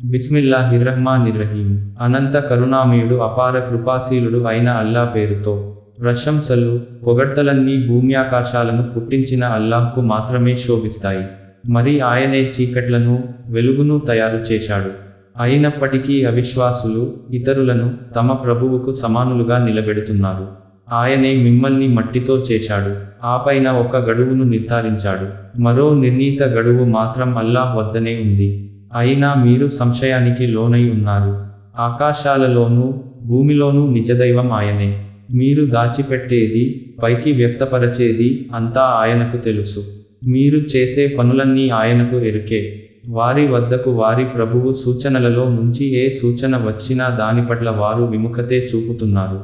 బిస్మిల్లాహిర్రహ్మానిర్రహీం. అనంత కరుణామయుడు అపార కృపాశీలుడు అయిన అల్లా పేరుతో. ప్రశంసలు, పొగడ్తలన్నీ భూమ్యాకాశాలను పుట్టించిన అల్లాహ్కు మాత్రమే శోభిస్తాయి. మరి ఆయనే చీకట్లను, వెలుగును తయారు చేశాడు. అయినప్పటికీ అవిశ్వాసులు, ఇతరులను తమ ప్రభువుకు సమానులుగా నిలబెడుతున్నారు. ఆయనే మిమ్మల్ని మట్టితో చేశాడు. ఆపైన ఒక గడువును నిర్ధారించాడు. మరో నిర్ణీత గడువు మాత్రం అల్లాహ్ వద్దనే ఉంది. అయినా మీరు సంశయానికి లోనై ఉన్నారు. ఆకాశాలలోనూ, భూమిలోనూ నిజదైవం ఆయనే. మీరు దాచిపెట్టేది, పైకి వ్యక్తపరచేది అంతా ఆయనకు తెలుసు. మీరు చేసే పనులన్నీ ఆయనకు ఎరుకే. వారి వద్దకు వారి ప్రభువు సూచనలలో నుంచి ఏ సూచన వచ్చినా దానిపట్ల వారు విముఖతే చూపుతున్నారు.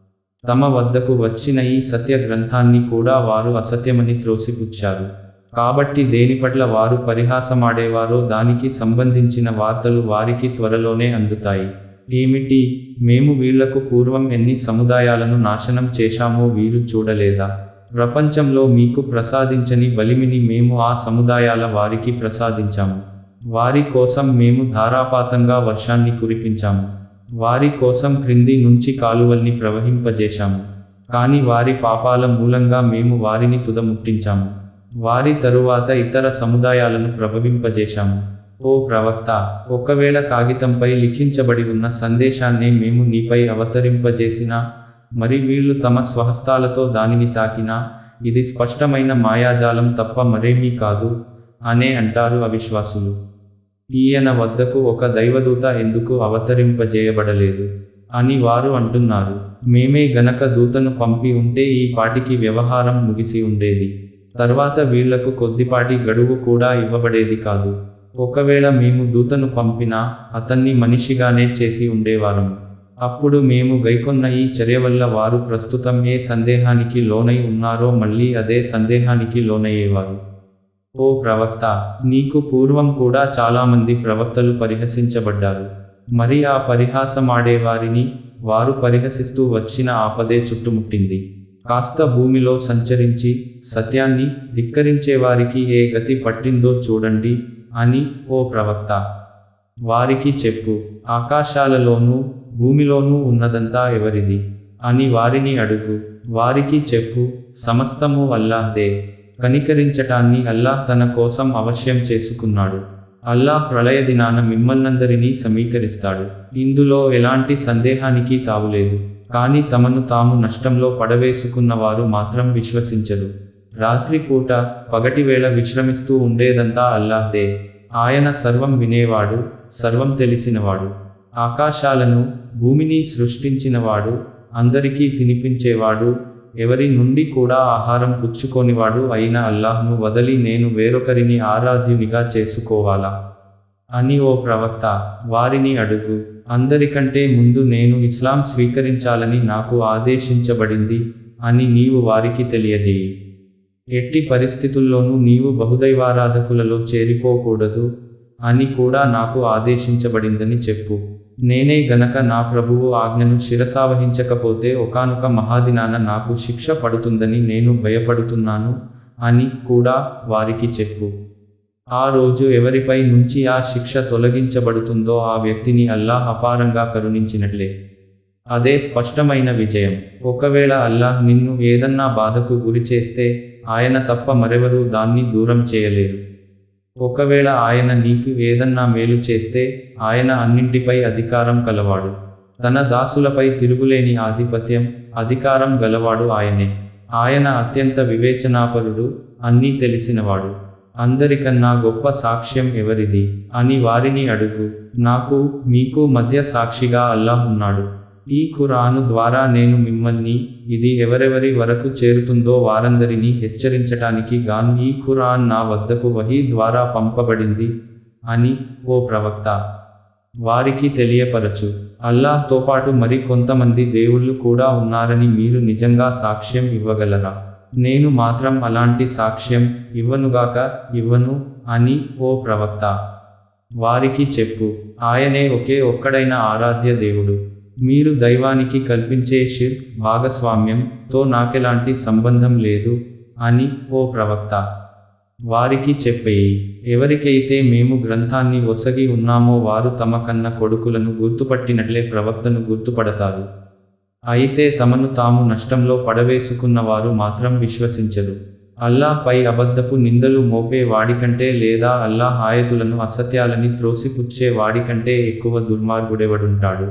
తమ వద్దకు వచ్చిన ఈ సత్య గ్రంథాన్ని కూడా వారు అసత్యమని త్రోసిపుచ్చారు. కాబట్టి దేనిపట్ల వారు పరిహాసమాడేవారో దానికి సంబంధించిన వార్తలు వారికి త్వరలోనే అందుతాయి. ఏమిటి, మేము వీళ్లకు పూర్వం ఎన్ని సముదాయాలను నాశనం చేశామో వీరు చూడలేదా? ప్రపంచంలో మీకు ప్రసాదించని బలిమిని మేము ఆ సముదాయాల వారికి ప్రసాదించాము. వారి కోసం మేము ధారాపాతంగా వర్షాన్ని కురిపించాము. వారి కోసం క్రింది నుంచి కాలువల్ని ప్రవహింపజేశాము. కాని వారి పాపాల మూలంగా మేము వారిని తుదముట్టించాము. వారి తరువాత ఇతర సముదాయాలను ప్రభవింపజేశాము. ఓ ప్రవక్త, ఒకవేళ కాగితంపై లిఖించబడి ఉన్న సందేశాన్నే మేము నీపై అవతరింపజేసినా, మరి వీళ్ళు తమ స్వహస్తాలతో దానిని తాకినా, ఇది స్పష్టమైన మాయాజాలం తప్ప మరేమీ కాదు అనే అంటారు అవిశ్వాసులు. ఈయన వద్దకు ఒక దైవదూత ఎందుకు అవతరింపజేయబడలేదు అని వారు అంటున్నారు. మేమే గనక దూతను పంపి ఉంటే ఈ పాటికి వ్యవహారం ముగిసి ఉండేది. తర్వాత వీళ్లకు కొద్దిపాటి గడువు కూడా ఇవ్వబడేది కాదు. ఒకవేళ మేము దూతను పంపినా అతన్ని మనిషిగానే చేసి ఉండేవారము. అప్పుడు మేము గైకొన్న ఈ చర్య వల్ల వారు ప్రస్తుతం ఏ సందేహానికి లోనై ఉన్నారో మళ్ళీ అదే సందేహానికి లోనయ్యేవారు. ఓ ప్రవక్త, నీకు పూర్వం కూడా చాలామంది ప్రవక్తలు పరిహసించబడ్డారు. మరి ఆ పరిహాసమాడేవారిని, వారు పరిహసిస్తూ వచ్చిన ఆపదే చుట్టుముట్టింది. కాస్త భూమిలో సంచరించి సత్యాన్ని ధిక్కరించేవారికి ఏ గతి పట్టిందో చూడండి అని ఓ ప్రవక్త వారికి చెప్పు. ఆకాశాలలోనూ, భూమిలోనూ ఉన్నదంతా ఎవరిది అని వారిని అడుగు. వారికి చెప్పు, సమస్తము అల్లాహ్దే. కనికరించటాన్ని అల్లాహ్ తన కోసం అవశ్యం చేసుకున్నాడు. అల్లాహ్ ప్రళయదినాన మిమ్మల్నందరినీ సమీకరిస్తాడు. ఇందులో ఎలాంటి సందేహానికి తావులేదు. కాని తమను తాము నష్టంలో పడవేసుకున్నవారు మాత్రం విశ్వసించరు. రాత్రిపూట, పగటివేళ విశ్రమిస్తూ ఉండేదంతా అల్లాహ్దే. ఆయన సర్వం వినేవాడు, సర్వం తెలిసినవాడు. ఆకాశాలను, భూమిని సృష్టించినవాడు, అందరికీ తినిపించేవాడు, ఎవరి నుండి కూడా ఆహారం పుచ్చుకోనివాడు అయిన అల్లాహ్ను వదలి నేను వేరొకరిని ఆరాధ్యునిగా చేసుకోవాలా అని ఓ ప్రవక్త వారిని అడుగు. అందరికంటే ముందు నేను ఇస్లాం స్వీకరించాలని నాకు ఆదేశించబడింది అని నీవు వారికి తెలియజేయి. ఎట్టి పరిస్థితుల్లోనూ నీవు బహుదైవారాధకులలో చేరిపోకూడదు అని కూడా నాకు ఆదేశించబడిందని చెప్పు. నేనే గనక నా ప్రభువు ఆజ్ఞను శిరసావహించకపోతే ఒకానొక మహాదినాన నాకు శిక్ష పడుతుందని నేను భయపడుతున్నాను అని కూడా వారికి చెప్పు. ఆ రోజు ఎవరిపై నుంచి ఆ శిక్ష తొలగించబడుతుందో ఆ వ్యక్తిని అల్లాహ్ అపారంగా కరుణించినట్లే. అదే స్పష్టమైన విజయం. ఒకవేళ అల్లాహ్ నిన్ను ఏదన్నా బాధకు గురిచేస్తే ఆయన తప్ప మరెవరూ దాన్ని దూరం చేయలేరు. ఒకవేళ ఆయన నీకు ఏదన్నా మేలు చేస్తే ఆయన అన్నింటిపై అధికారం కలవాడు. తన దాసులపై తిరుగులేని ఆధిపత్యం, అధికారం గలవాడు ఆయనే. ఆయన అత్యంత వివేచనాపరుడు, అన్నీ తెలిసినవాడు. అందరికన్నా గొప్ప సాక్ష్యం ఎవరిది అని వారిని అడుగు. నాకు, మీకు మధ్య సాక్షిగా అల్లాహ్ ఉన్నాడు. ఈ ఖురాను ద్వారా నేను మిమ్మల్ని, ఇది ఎవరెవరి వరకు చేరుతుందో వారందరినీ హెచ్చరించటానికి గాను ఈ ఖురాన్ నా వద్దకు వహీ ద్వారా పంపబడింది అని ఓ ప్రవక్త వారికి తెలియపరచు. అల్లాహ్తో పాటు మరి కొంతమంది దేవుళ్ళు కూడా ఉన్నారని మీరు నిజంగా సాక్ష్యం ఇవ్వగలరా? నేను మాత్రం అలాంటి సాక్ష్యం ఇవ్వను అని ఓ ప్రవక్త వారికి చెప్పు. ఆయనే ఒకే ఒక్కడైన ఆరాధ్య దేవుడు. మీరు దైవానికి కల్పించే షిర్క్, భాగస్వామ్యంతో నాకెలాంటి సంబంధం లేదు అని ఓ ప్రవక్త వారికి చెప్పేయి. ఎవరికైతే మేము గ్రంథాన్ని ఒసగి ఉన్నామో వారు తమ కన్న కొడుకులను గుర్తుపట్టినట్లే ప్రవక్తను గుర్తుపడతారు. అయితే తమను తాము నష్టంలో పడవేసుకున్నవారు మాత్రం విశ్వసించరు. అల్లాహ్ పై అబద్ధపు నిందలు మోపే వాడికంటే లేదా అల్లాహ్ ఆయతులను అసత్యాలని త్రోసిపుచ్చే వాడికంటే ఎక్కువ దుర్మార్గుడెవడుంటాడు?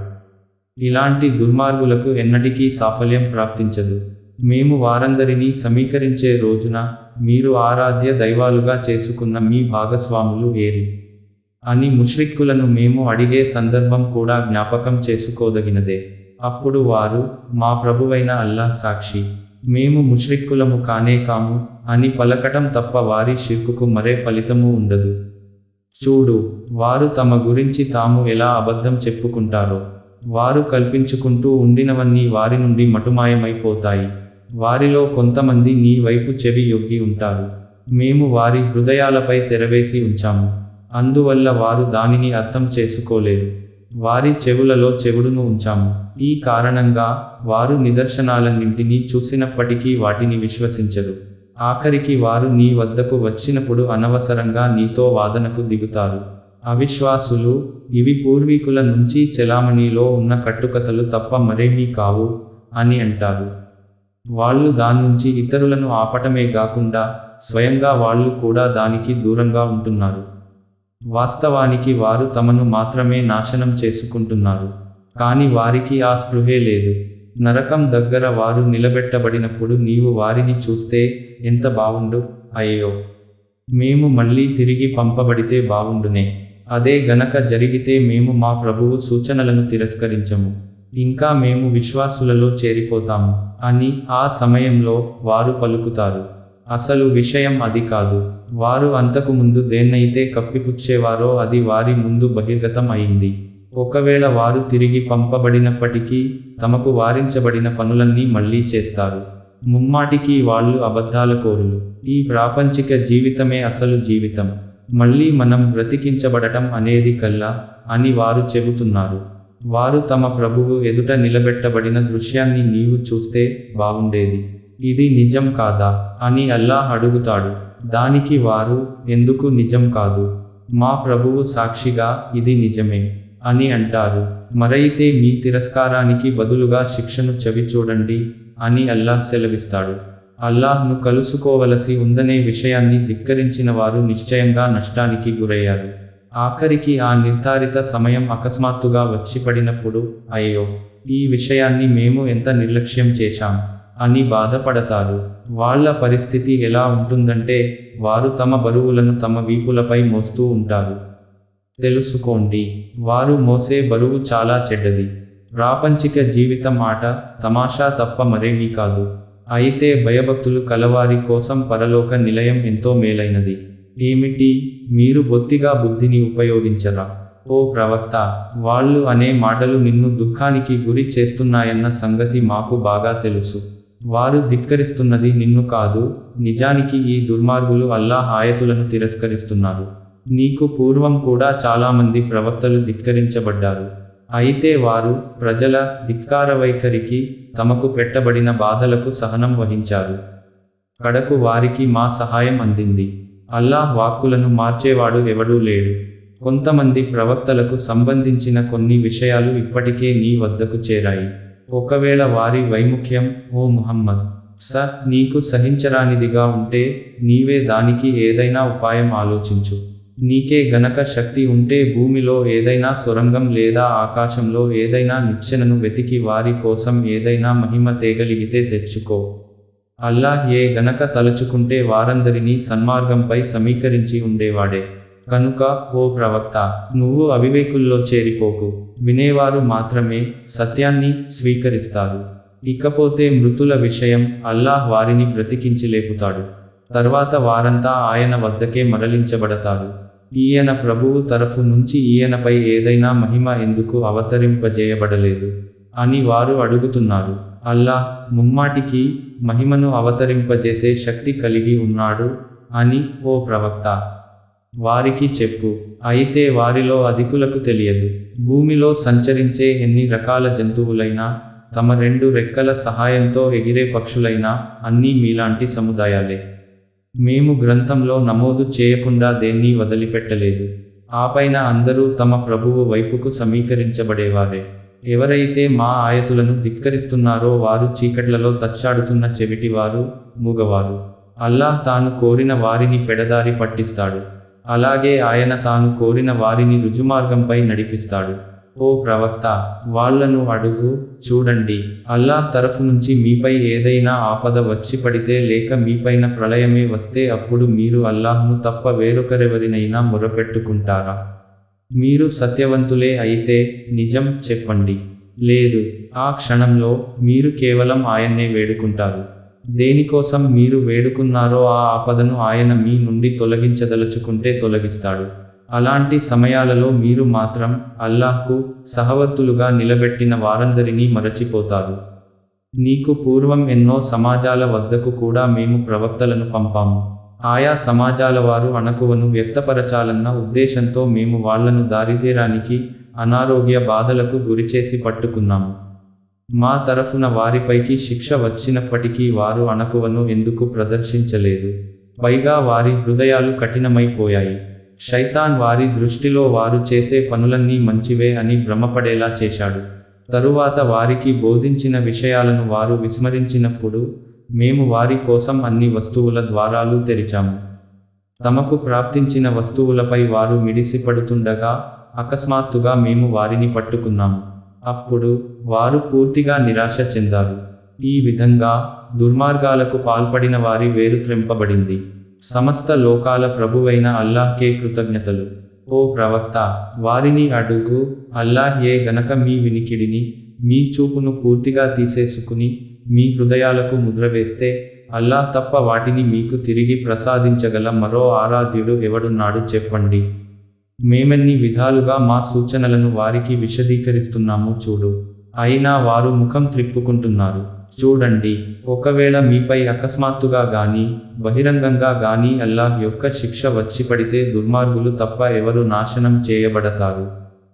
ఇలాంటి దుర్మార్గులకు ఎన్నటికీ సాఫల్యం ప్రాప్తించదు. మేము వారందరినీ సమీకరించే రోజున మీరు ఆరాధ్య దైవాలుగా చేసుకున్న మీ భాగస్వాములు ఏరి అని ముష్రిక్కులను మేము అడిగే సందర్భం కూడా జ్ఞాపకం చేసుకోదగినదే. అప్పుడు వారు, మా ప్రభువైన అల్లాహ్ సాక్షి, మేము ముష్రిక్కులము కానే కాము అని పలకటం తప్ప వారి షిర్కుకు మరే ఫలితమూ ఉండదు. చూడు, వారు తమ గురించి తాము ఎలా అబద్ధం చెప్పుకుంటారో. వారు కల్పించుకుంటూ ఉండినవన్నీ వారి నుండి మటుమాయమైపోతాయి. వారిలో కొంతమంది నీ వైపు చెవి యొగ్గి ఉంటారు. మేము వారి హృదయాలపై తెరవేసి ఉంచాము, అందువల్ల వారు దానిని అర్థం చేసుకోలేరు. వారి చెవులలో చెవుడును ఉంచాము, ఈ కారణంగా వారు నిదర్శనాలన్నింటినీ చూసినప్పటికీ వాటిని విశ్వసించరు. ఆఖరికి వారు నీ వద్దకు వచ్చినప్పుడు అనవసరంగా నీతో వాదనకు దిగుతారు. అవిశ్వాసులు, ఇవి పూర్వీకుల నుంచి చెలామణిలో ఉన్న కట్టుకథలు తప్ప మరేమీ కావు అని అంటారు. వాళ్ళు దాన్నుంచి ఇతరులను ఆపటమే గాకుండా స్వయంగా వాళ్ళు కూడా దానికి దూరంగా ఉంటున్నారు. వాస్తవానికి వారు తమను మాత్రమే నాశనం చేసుకుంటున్నారు, కాని వారికి ఆ స్పృహే లేదు. నరకం దగ్గర వారు నిలబెట్టబడినప్పుడు నీవు వారిని చూస్తే ఎంత బావుండు, అయ్యో మేము మళ్ళీ తిరిగి పంపబడితే బావుండునే, అదే గనక జరిగితే మేము మా ప్రభువు సూచనలను తిరస్కరించము, ఇంకా మేము విశ్వాసులలో చేరిపోతాము అని ఆ సమయంలో వారు పలుకుతారు. అసలు విషయం అది కాదు. వారు అంతకు ముందు దేన్నైతే కప్పిపుచ్చేవారో అది వారి ముందు బహిర్గతం అయింది. ఒకవేళ వారు తిరిగి పంపబడినప్పటికీ తమకు వారించబడిన పనులన్నీ మళ్ళీ చేస్తారు. ముమ్మాటికి వాళ్ళు అబద్ధాలకోరులు. ఈ ప్రాపంచిక జీవితమే అసలు జీవితం, మళ్ళీ మనం బ్రతికించబడటం అనేది కల్లా అని వారు చెబుతున్నారు. వారు తమ ప్రభువు ఎదుట నిలబెట్టబడిన దృశ్యాన్ని నీవు చూస్తే బావుండేది, ఇది నిజం కాదా అని అల్లాహ్ అడుగుతాడు. దానికి వారు, ఎందుకు నిజం కాదు, మా ప్రభువు సాక్షిగా ఇది నిజమే అని అంటారు. మరైతే మీ తిరస్కారానికి బదులుగా శిక్షను చవిచూడండి అని అల్లాహ్ సెలవిస్తాడు. అల్లాహ్ను కలుసుకోవలసి ఉందనే విషయాన్ని ధిక్కరించిన వారు నిశ్చయంగా నష్టానికి గురయ్యారు. ఆఖరికి ఆ నిర్ధారిత సమయం అకస్మాత్తుగా వచ్చిపడినప్పుడు, అయ్యో ఈ విషయాన్ని మేము ఎంత నిర్లక్ష్యం చేశాం అని బాధపడతారు. వాళ్ళ పరిస్థితి ఎలా ఉంటుందంటే వారు తమ బరువులను తమ వీపులపై మోస్తూ ఉంటారు. తెలుసుకోండి, వారు మోసే బరువు చాలా చెడ్డది. ప్రాపంచిక జీవితం ఆట తమాషా తప్ప మరేమీ కాదు. అయితే భయభక్తులు కలవారి కోసం పరలోక నిలయం ఎంతో మేలైనది. ఏమిటి, మీరు బొత్తిగా బుద్ధిని ఉపయోగించరా? ఓ ప్రవక్త, వాళ్ళు అనే మాటలు నిన్ను దుఃఖానికి గురి చేస్తున్నాయన్న సంగతి మాకు బాగా తెలుసు. వారు ధిక్కరిస్తున్నది నిన్ను కాదు, నిజానికి ఈ దుర్మార్గులు అల్లాహ్ ఆయతులను తిరస్కరిస్తున్నారు. నీకు పూర్వం కూడా చాలామంది ప్రవక్తలు ధిక్కరించబడ్డారు. అయితే వారు ప్రజల ధిక్కార వైఖరికి, తమకు పెట్టబడిన బాధలకు సహనం వహించారు. కడకు వారికి మా సహాయం అందింది. అల్లాహ్ వాక్కులను మార్చేవాడు ఎవడూ లేడు. కొంతమంది ప్రవక్తలకు సంబంధించిన కొన్ని విషయాలు ఇప్పటికే నీ వద్దకు చేరాయి. ఒకవేళ వారి వైముఖ్యం, ఓ ముహమ్మద్ నీకు సహించరానిదిగా ఉంటే నీవే దానికి ఏదైనా ఉపాయం ఆలోచించు. నీకే గనక శక్తి ఉంటే భూమిలో ఏదైనా సొరంగం లేదా ఆకాశంలో ఏదైనా నిచ్చెనను వెతికి వారి కోసం ఏదైనా మహిమ తేగలిగితే తెచ్చుకో. అల్లాహ్ ఏ గనక తలుచుకుంటే వారందరినీ సన్మార్గంపై సమీకరించి ఉండేవాడే. కనుక ఓ ప్రవక్త, నువ్వు అవివేకుల్లో చేరిపోకు. వినేవారు మాత్రమే సత్యాన్ని స్వీకరిస్తారు. ఇకపోతే మృతుల విషయం, అల్లాహ్ వారిని బ్రతికించి లేపుతాడు. తర్వాత వారంతా ఆయన వద్దకే మరలించబడతారు. ఈయన ప్రభువు తరఫు నుంచి ఈయనపై ఏదైనా మహిమ ఎందుకు అవతరింపజేయబడలేదు అని వారు అడుగుతున్నారు. అల్లాహ్ ముమ్మాటికి మహిమను అవతరింపజేసే శక్తి కలిగి ఉన్నాడు అని ఓ ప్రవక్త వారికి చెప్పు. అయితే వారిలో అధికులకు తెలియదు. భూమిలో సంచరించే ఎన్ని రకాల జంతువులైనా, తమ 2 రెక్కల సహాయంతో ఎగిరే పక్షులైనా అన్నీ మీలాంటి సముదాయాలే. మేము గ్రంథంలో నమోదు చేయకుండా దేన్నీ వదిలిపెట్టలేదు. ఆపైన అందరూ తమ ప్రభువు వైపుకు సమీకరించబడేవారే. ఎవరైతే మా ఆయతులను ధిక్కరిస్తున్నారో వారు చీకట్లలో తచ్చాడుతున్న చెవిటివారు, మూగవారు. అల్లాహ్ తాను కోరిన వారిని పెడదారి పట్టిస్తాడు. అలాగే ఆయన తాను కోరిన వారిని రుజుమార్గంపై నడిపిస్తాడు. ఓ ప్రవక్త, వాళ్లను అడుగు, చూడండి, అల్లాహ్ తరఫు నుంచి మీపై ఏదైనా ఆపద వచ్చి పడితే లేక మీపైన ప్రళయమే వస్తే అప్పుడు మీరు అల్లాహ్ను తప్ప వేరొకరెవరినైనా మొరపెట్టుకుంటారా? మీరు సత్యవంతులే అయితే నిజం చెప్పండి. లేదు, ఆ క్షణంలో మీరు కేవలం ఆయన్నే వేడుకుంటారు. దేనికోసం మీరు వేడుకున్నారో ఆ ఆపదను ఆయన మీ నుండి తొలగించదలుచుకుంటే తొలగిస్తాడు. అలాంటి సమయాలలో మీరు మాత్రం అల్లాహ్కు సహవర్తులుగా నిలబెట్టిన వారందరినీ మరచిపోతారు. నీకు పూర్వం ఎన్నో సమాజాల వద్దకు కూడా మేము ప్రవక్తలను పంపాము. ఆయా సమాజాల వారు అణకువను వ్యక్తపరచాలన్న ఉద్దేశంతో మేము వాళ్లను దారిద్ర్యానికి, అనారోగ్య బాధలకు గురిచేసి పట్టుకున్నాము. మా తరఫున వారిపైకి శిక్ష వచ్చినప్పటికీ వారు అణకువను ఎందుకు ప్రదర్శించలేదు? పైగా వారి హృదయాలు కఠినమైపోయాయి. శైతాన్ వారి దృష్టిలో వారు చేసే పనులన్నీ మంచివే అని భ్రమపడేలా చేశాడు. తరువాత వారికి బోధించిన విషయాలను వారు విస్మరించినప్పుడు మేము వారి కోసం అన్ని వస్తువుల ద్వారాలు తెరిచాము. తమకు ప్రాప్తించిన వస్తువులపై వారు మిడిసిపడుతుండగా అకస్మాత్తుగా మేము వారిని పట్టుకున్నాము. అప్పుడు వారు పూర్తిగా నిరాశ చెందారు. ఈ విధంగా దుర్మార్గాలకు పాల్పడిన వారి వేరు త్రెంపబడింది. సమస్త లోకాల ప్రభువైన అల్లాహ్కే కృతజ్ఞతలు. ఓ ప్రవక్త, వారిని అడుగు, అల్లాహ్ ఏ గనక మీ వినికిడిని, మీ చూపును పూర్తిగా తీసేసుకుని మీ హృదయాలకు ముద్ర వేస్తే అల్లాహ్ తప్ప వాటిని మీకు తిరిగి ప్రసాదించగల మరో ఆరాధ్యుడు ఎవడున్నాడు చెప్పండి. మేమెన్ని విధాలుగా మా సూచనలను వారికి విశదీకరిస్తున్నాము చూడు. అయినా వారు ముఖం త్రిప్పుకుంటున్నారు. చూడండి, ఒకవేళ మీపై అకస్మాత్తుగా గానీ బహిరంగంగా గానీ అల్లాహ్ యొక్క శిక్ష వచ్చి పడితే దుర్మార్గులు తప్ప ఎవరు నాశనం చేయబడతారు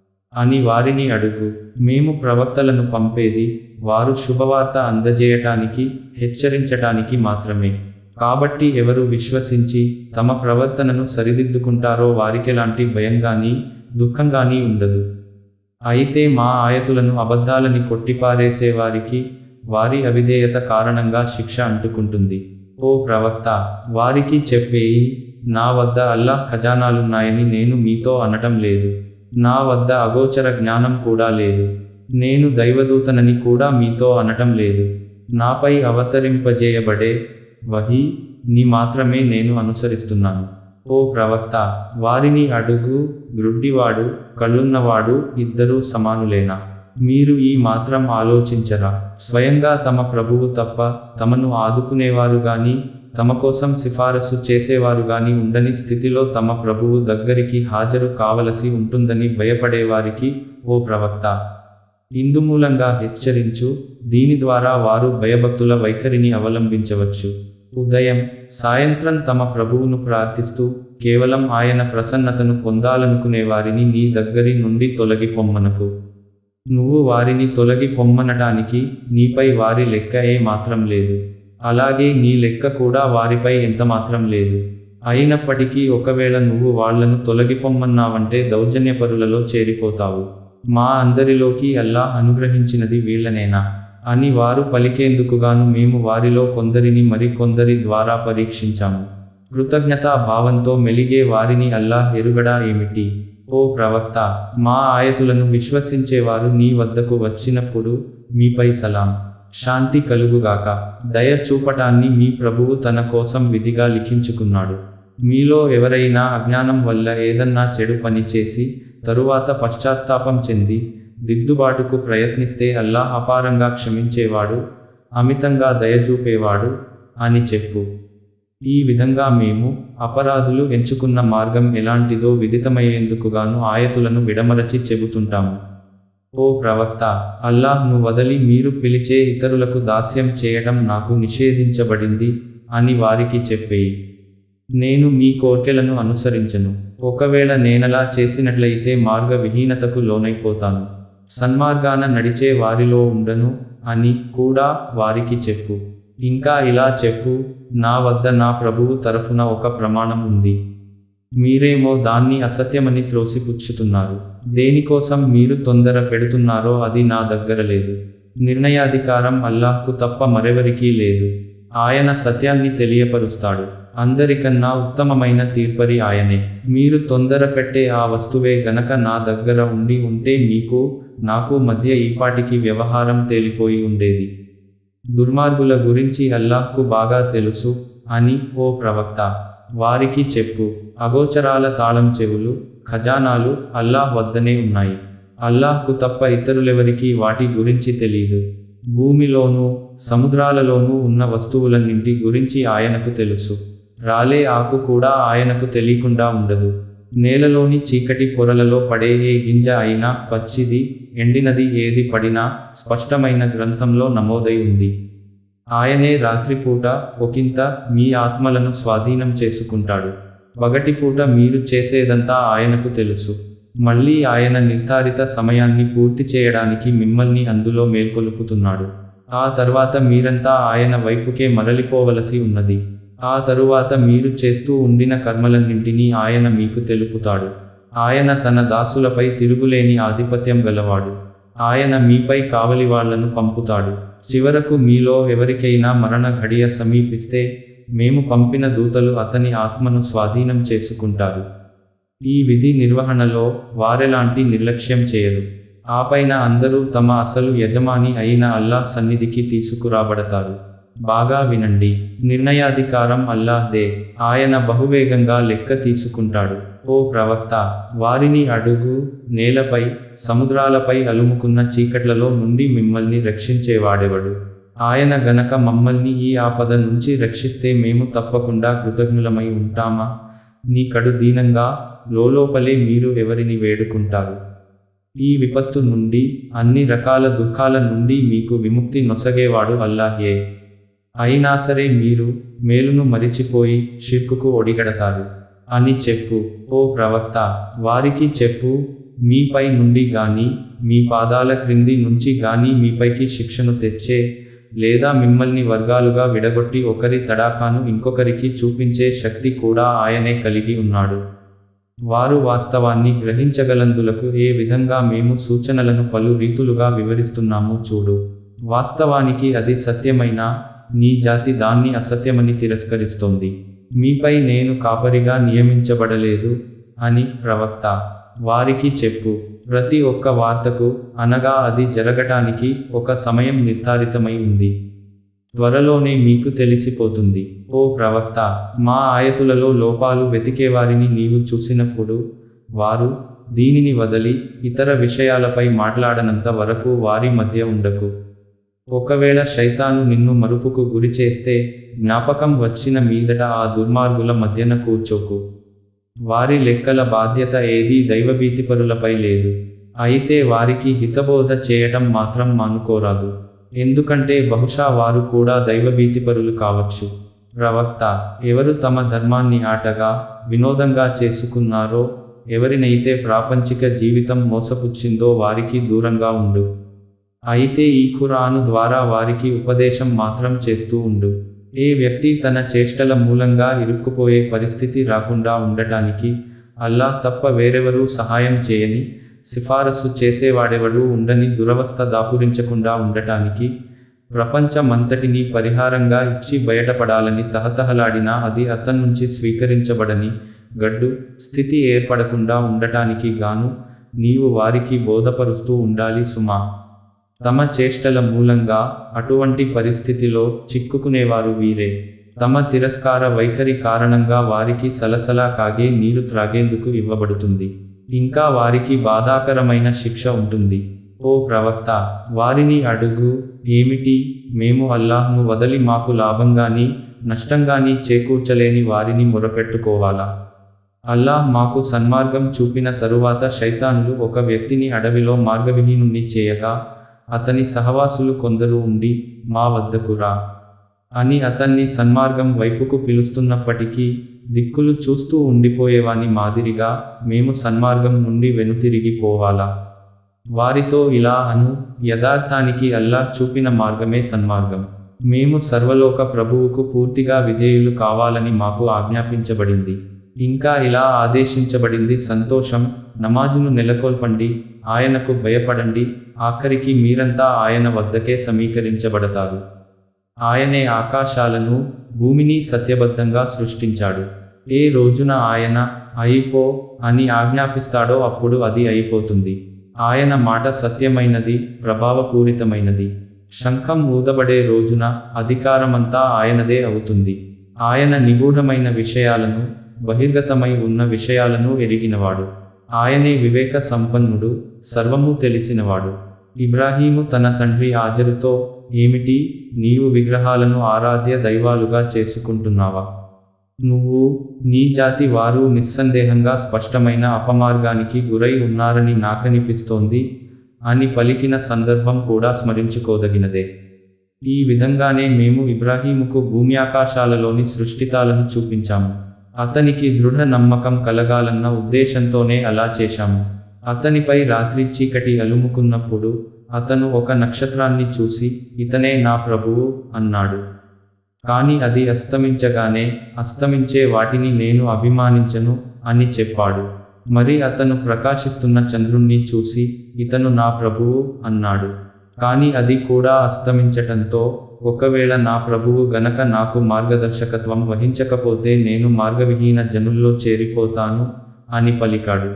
అని వారిని అడుగు. మేము ప్రవక్తలను పంపేది వారు శుభవార్త అందజేయటానికి, హెచ్చరించటానికి మాత్రమే. కాబట్టి ఎవరు విశ్వసించి తమ ప్రవర్తనను సరిదిద్దుకుంటారో వారికెలాంటి భయంగానీ దుఃఖంగానీ ఉండదు. అయితే మా ఆయతులను అబద్ధాలని కొట్టిపారేసేవారికి వారి అవిధేయత కారణంగా శిక్ష అంటుకుంటుంది. ఓ ప్రవక్త, వారికి చెప్పేయి, నా వద్ద అల్లాహ్ ఖజానాలున్నాయని నేను మీతో అనటం లేదు. నా వద్ద అగోచర జ్ఞానం కూడా లేదు. నేను దైవదూతనని కూడా మీతో అనటం లేదు. నాపై అవతరింపజేయబడే వహీ ని మాత్రమే నేను అనుసరిస్తున్నాను. ఓ ప్రవక్త, వారిని అడుగు, గ్రుడ్డివాడు, కళ్ళున్నవాడు ఇద్దరూ సమానులేనా? మీరు ఈ మాత్రం ఆలోచించరా? స్వయంగా తమ ప్రభువు తప్ప తమను ఆదుకునేవారు గాని తమ కోసం సిఫారసు చేసేవారు గాని ఉండని స్థితిలో తమ ప్రభువు దగ్గరికి హాజరు కావలసి ఉంటుందని భయపడేవారికి ఓ ప్రవక్త, ఇందుమూలంగా హెచ్చరించు. దీని ద్వారా వారు భయభక్తుల వైఖరిని అవలంబించవచ్చు. ఉదయం, సాయంత్రం తమ ప్రభువును ప్రార్థిస్తూ కేవలం ఆయన ప్రసన్నతను పొందాలనుకునే వారిని నీ దగ్గరి నుండి తొలగి పొమ్మనకు. నువ్వు వారిని తొలగి పొమ్మనటానికి నీపై వారి లెక్క ఏ మాత్రం లేదు. అలాగే నీ లెక్క కూడా వారిపై ఎంతమాత్రం లేదు. అయినప్పటికీ ఒకవేళ నువ్వు వాళ్లను తొలగిపొమ్మన్నావంటే దౌర్జన్యపరులలో చేరిపోతావు. మా అందరిలోకి అల్లాహ్ అనుగ్రహించినది వీళ్లనేనా అని వారు పలికేందుకుగాను మేము వారిలో కొందరిని మరి కొందరి ద్వారా పరీక్షించాము. కృతజ్ఞతా భావంతో మెలిగే వారిని అల్లాహ్ ఎరుగడా ఏమిటి? ఓ ప్రవక్త, మా ఆయతులను విశ్వసించేవారు నీ వద్దకు వచ్చినప్పుడు మీపై సలాం, శాంతి కలుగుగాక, దయ చూపటాన్ని మీ ప్రభువు తన కోసం విధిగా లిఖించుకున్నాడు. మీలో ఎవరైనా అజ్ఞానం వల్ల ఏదన్నా చెడు పని చేసి తరువాత పశ్చాత్తాపం చెంది దిద్దుబాటుకు ప్రయత్నిస్తే అల్లాహ్ అపారంగా క్షమించేవాడు, అమితంగా దయచూపేవాడు అని చెప్పు. ఈ విధంగా మేము అపరాధులు ఎంచుకున్న మార్గం ఎలాంటిదో విదితమయ్యేందుకుగాను ఆయతులను విడమరచి చెబుతుంటాము. ఓ ప్రవక్త, అల్లాహ్ను వదలి మీరు పిలిచే ఇతరులకు దాస్యం చేయటం నాకు నిషేధించబడింది అని వారికి చెప్పేయి. నేను మీ కోర్కెలను అనుసరించను. ఒకవేళ నేనలా చేసినట్లయితే మార్గ విహీనతకు లోనైపోతాను, సన్మార్గాన నడిచే వారిలో ఉండను అని కూడా వారికి చెప్పు. ఇంకా ఇలా చెప్పు, నా వద్ద నా ప్రభువు తరఫున ఒక ప్రమాణం ఉంది. మీరేమో దాన్ని అసత్యమని త్రోసిపుచ్చుతున్నారు. దేనికోసం మీరు తొందర పెడుతున్నారో అది నా దగ్గర లేదు. నిర్ణయాధికారం అల్లాహ్కు తప్ప మరెవరికీ లేదు. ఆయన సత్యాన్ని తెలియపరుస్తాడు. అందరికన్నా ఉత్తమమైన తీర్పరి ఆయనే. మీరు తొందర పెట్టే ఆ వస్తువే గనక నా దగ్గర ఉండి ఉంటే మీకు, నాకు మధ్య ఈపాటికి వ్యవహారం తేలిపోయి ఉండేది. దుర్మార్గుల గురించి అల్లాహ్కు బాగా తెలుసు అని ఓ ప్రవక్త వారికి చెప్పు. అగోచరాల తాళం చెవులు, ఖజానాలు అల్లాహ్ వద్దనే ఉన్నాయి. అల్లాహ్కు తప్ప ఇతరులెవరికీ వాటి గురించి తెలీదు. భూమిలోనూ సముద్రాలలోనూ ఉన్న వస్తువులన్నింటి గురించి ఆయనకు తెలుసు. రాలే ఆకు కూడా ఆయనకు తెలియకుండా ఉండదు. నేలలోని చీకటి పొరలలో పడే ఏ గింజ అయినా, పచ్చిది ఎండినది ఏది పడినా స్పష్టమైన గ్రంథంలో నమోదై ఉంది. ఆయనే రాత్రిపూట ఒకింత మీ ఆత్మలను స్వాధీనం చేసుకుంటాడు. పగటిపూట మీరు చేసేదంతా ఆయనకు తెలుసు. మళ్ళీ ఆయన నిర్ధారిత సమయాన్ని పూర్తి చేయడానికి మిమ్మల్ని అందులో మేల్కొలుపుతున్నాడు. ఆ తర్వాత మీరంతా ఆయన వైపుకే మరలిపోవలసి ఉన్నది. ఆ తరువాత మీరు చేస్తూ ఉండిన కర్మలన్నింటినీ ఆయన మీకు తెలుపుతాడు. ఆయన తన దాసులపై తిరుగులేని ఆధిపత్యం గలవాడు. ఆయన మీపై కావలివాళ్లను పంపుతాడు. చివరకు మీలో ఎవరికైనా మరణ ఘడియ సమీపిస్తే మేము పంపిన దూతలు అతని ఆత్మను స్వాధీనం చేసుకుంటారు. ఈ విధి నిర్వహణలో వారెలాంటి నిర్లక్ష్యం చేయరు. ఆపైన అందరూ తమ అసలు యజమాని అయిన అల్లాహ్ సన్నిధికి తీసుకురాబడతారు. బాగా వినండి, నిర్ణయాధికారం అల్లాహ్దే. ఆయన బహువేగంగా లెక్క తీసుకుంటాడు. ఓ ప్రవక్త, వారిని అడుగు, నేలపై, సముద్రాలపై అలుముకున్న చీకట్లలో నుండి మిమ్మల్ని రక్షించేవాడెవడు? ఆయన గనక మమ్మల్ని ఈ ఆపద నుంచి రక్షిస్తే మేము తప్పకుండా కృతజ్ఞులమై ఉంటామా? నీ కడు దీనంగా లోలోపలే మీరు ఎవరిని వేడుకుంటారు? ఈ విపత్తు నుండి, అన్ని రకాల దుఃఖాల నుండి మీకు విముక్తి నొసగేవాడు అల్లాహే. అయినా సరే మీరు మేలును మరిచిపోయి షిర్కుకు ఒడిగడతారు అని చెప్పు. ఓ ప్రవక్త, వారికి చెప్పు, మీపై నుండి గాని, మీ పాదాల క్రింది నుంచి గాని మీపైకి శిక్షను తెచ్చే, లేదా మిమ్మల్ని వర్గాలుగా విడగొట్టి ఒకరి తడాఖాను ఇంకొకరికి చూపించే శక్తి కూడా ఆయనే కలిగి ఉన్నాడు. వారు వాస్తవాన్ని గ్రహించగలందులకు ఏ విధంగా మేము సూచనలను పలు రీతులుగా వివరిస్తున్నాము చూడు. వాస్తవానికి అది సత్యమైనా నీ జాతి దాన్ని అసత్యమని తిరస్కరిస్తోంది. మీపై నేను కాపరిగా నియమించబడలేదు అని ప్రవక్త వారికి చెప్పు. ప్రతి ఒక్క వార్తకు, అనగా అది జరగటానికి ఒక సమయం నిర్ధారితమై ఉంది. త్వరలోనే మీకు తెలిసిపోతుంది. ఓ ప్రవక్త, మా ఆయతులలో లోపాలు వెతికేవారిని నీవు చూసినప్పుడు వారు దీనిని వదలి ఇతర విషయాలపై మాట్లాడనంత వరకు వారి మధ్య ఉండకు. ఒకవేళ శైతాను నిన్ను మరుపుకు గురిచేస్తే జ్ఞాపకం వచ్చిన మీదట ఆ దుర్మార్గుల మధ్యన కూర్చోకు. వారి లెక్కల బాధ్యత ఏదీ దైవభీతిపరులపై లేదు. అయితే వారికి హితబోధ చేయటం మాత్రం మానుకోరాదు. ఎందుకంటే బహుశా వారు కూడా దైవభీతిపరులు కావచ్చు. ప్రవక్త, ఎవరు తమ ధర్మాన్ని ఆటగా, వినోదంగా చేసుకున్నారో, ఎవరినైతే ప్రాపంచిక జీవితం మోసపుచ్చిందో వారికి దూరంగా ఉండు. అయితే ఈ ఖురాను ద్వారా వారికి ఉపదేశం మాత్రం చేస్తూ ఉండు. ఏ వ్యక్తి తన చేష్టల మూలంగా ఇరుక్కుపోయే పరిస్థితి రాకుండా ఉండటానికి అల్లాహ్ తప్ప వేరెవరూ సహాయం చేయని, సిఫారసు చేసేవాడెవడూ ఉండని దురవస్థ దాపురించకుండా ఉండటానికి, ప్రపంచమంతటినీ పరిహారంగా ఇచ్చి బయటపడాలని తహతహలాడినా అది అతన్నుంచి స్వీకరించబడని గడ్డు స్థితి ఏర్పడకుండా ఉండటానికి గాను నీవు వారికి బోధపరుస్తూ ఉండాలి సుమా. తమ చేష్టల మూలంగా అటువంటి పరిస్థితిలో చిక్కుకునేవారు వీరే. తమ తిరస్కార వైఖరి కారణంగా వారికి సలసలా కాగే నీరు త్రాగేందుకు ఇవ్వబడుతుంది. ఇంకా వారికి బాధాకరమైన శిక్ష ఉంటుంది. ఓ ప్రవక్త, వారిని అడుగు, ఏమిటి, మేము అల్లాహ్ను వదలి మాకు లాభంగానీ నష్టంగానీ చేకూర్చలేని వారిని మొరపెట్టుకోవాలా? అల్లాహ్ మాకు సన్మార్గం చూపిన తరువాత శైతానులు ఒక వ్యక్తిని అడవిలో మార్గవిహీనుణ్ణి చేయగా, అతని సహవాసులు కొందరు ఉండి, మా వద్దకు రా అని అతన్ని సన్మార్గం వైపుకు పిలుస్తున్నప్పటికీ దిక్కులు చూస్తూ ఉండిపోయేవాని మాదిరిగా మేము సన్మార్గం నుండి వెనుతిరిగి పోవాలా? వారితో ఇలా అను, యథార్థానికి అల్లాహ్ చూపిన మార్గమే సన్మార్గం. మేము సర్వలోక ప్రభువుకు పూర్తిగా విధేయులు కావాలని మాకు ఆజ్ఞాపించబడింది. ఇంకా ఇలా ఆదేశించబడింది, సంతోషం, నమాజును నెలకొల్పండి, ఆయనకు భయపడండి, ఆఖరికి మీరంతా ఆయన వద్దకే సమీకరించబడతారు. ఆయనే ఆకాశాలను భూమిని సత్యబద్ధంగా సృష్టించాడు. ఏ రోజున ఆయన అయిపో అని ఆజ్ఞాపిస్తాడో అప్పుడు అది అయిపోతుంది. ఆయన మాట సత్యమైనది, ప్రభావపూరితమైనది. శంఖం ఊదబడే రోజున అధికారమంతా ఆయనదే అవుతుంది. ఆయన నిగూఢమైన విషయాలను, బహిర్గతమై ఉన్న విషయాలను ఎరిగినవాడు. ఆయనే వివేక సంపన్నుడు, సర్వము తెలిసినవాడు. ఇబ్రాహీము తన తండ్రి ఆజరుతో, ఏమిటి, నీవు విగ్రహాలను ఆరాధ్య దైవాలుగా చేసుకుంటున్నావా? నువ్వు, నీ జాతి వారు నిస్సందేహంగా స్పష్టమైన అపమార్గానికి గురై ఉన్నారని నాకనిపిస్తోంది అని పలికిన సందర్భం కూడా స్మరించుకోదగినదే. ఈ విధంగానే మేము ఇబ్రాహీముకు భూమ్యాకాశాలలోని సృష్టితాలను చూపించాము. అతనికి దృఢ నమ్మకం కలగాలన్న ఉద్దేశంతోనే అలా చేశాము. అతనిపై రాత్రి చీకటి అలుముకున్నప్పుడు అతను ఒక నక్షత్రాన్ని చూసి, ఇతనే నా ప్రభువు అన్నాడు. కాని అది అస్తమించగానే, అస్తమించే వాటిని నేను అభిమానించను అని చెప్పాడు. మరి అతను ప్రకాశిస్తున్న చంద్రుణ్ణి చూసి, ఇతను నా ప్రభువు అన్నాడు. కాని అది కూడా అస్తమించటంతో, ఒకవేళ నా ప్రభువు గనక నాకు మార్గదర్శకత్వం వహించకపోతే నేను మార్గవిహీన జనుల్లో చేరిపోతాను అని పలికాడు.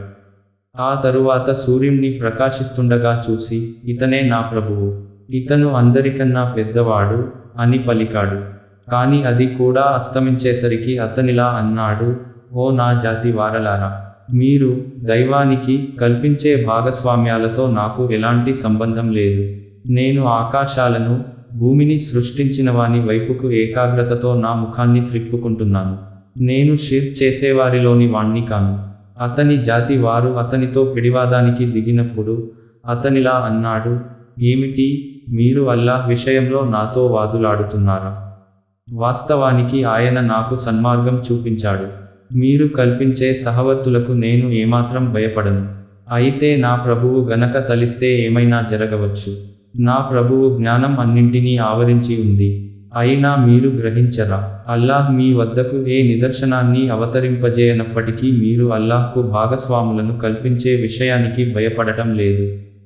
ఆ తరువాత సూర్యుణ్ణి ప్రకాశిస్తుండగా చూసి, ఇతనే నా ప్రభువు, ఇతను అందరికన్నా పెద్దవాడు అని పలికాడు. కాని అది కూడా అస్తమించేసరికి అతనిలా అన్నాడు, ఓ నా జాతి వారలారా, మీరు దైవానికి కల్పించే భాగస్వామ్యాలతో నాకు ఎలాంటి సంబంధం లేదు. నేను ఆకాశాలను భూమిని సృష్టించినవాని వైపుకు ఏకాగ్రతతో నా ముఖాన్ని త్రిప్పుకుంటున్నాను. నేను షిర్క్ చేసేవారిలోని వాణ్ణి కాను. అతని జాతి వారు అతనితో పిడివాదానికి దిగినప్పుడు అతనిలా అన్నాడు, ఏమిటి, మీరు అల్లాహ్ విషయంలో నాతో వాదులాడుతున్నారా? వాస్తవానికి ఆయన నాకు సన్మార్గం చూపించాడు. మీరు కల్పించే సహవర్తులకు నేను ఏమాత్రం భయపడను. అయితే నా ప్రభువు గనక తలిస్తే ఏమైనా జరగవచ్చు. నా ప్రభువు జ్ఞానం అన్నింటినీ ఆవరించి ఉంది. అయినా మీరు గ్రహించరా? అల్లాహ్ మీ వద్దకు ఏ నిదర్శనాన్ని అవతరింపజేయనప్పటికీ మీరు అల్లాహ్కు భాగస్వాములను కల్పించే విషయానికి భయపడటం లేదు.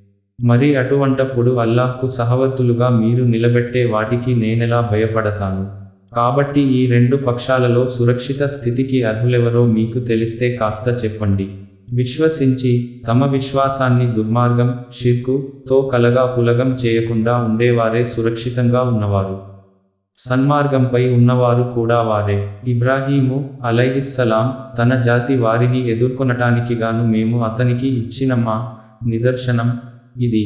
మరి అటువంటప్పుడు అల్లాహ్కు సహవర్తులుగా మీరు నిలబెట్టే వాటికి నేనెలా భయపడతాను? కాబట్టి ఈ రెండు పక్షాలలో సురక్షిత స్థితికి అర్హులెవరో మీకు తెలిస్తే కాస్త చెప్పండి. విశ్వసించి తమ విశ్వాసాన్ని దుర్మార్గం, షిర్కు తో కలగాపులగం చేయకుండా ఉండేవారే సురక్షితంగా ఉన్నవారు. సన్మార్గంపై ఉన్నవారు కూడా వారే. ఇబ్రాహీము అలైహిస్సలాం తన జాతి వారిని ఎదుర్కొనటానికిగాను మేము అతనికి ఇచ్చిన మా నిదర్శనం ఇది.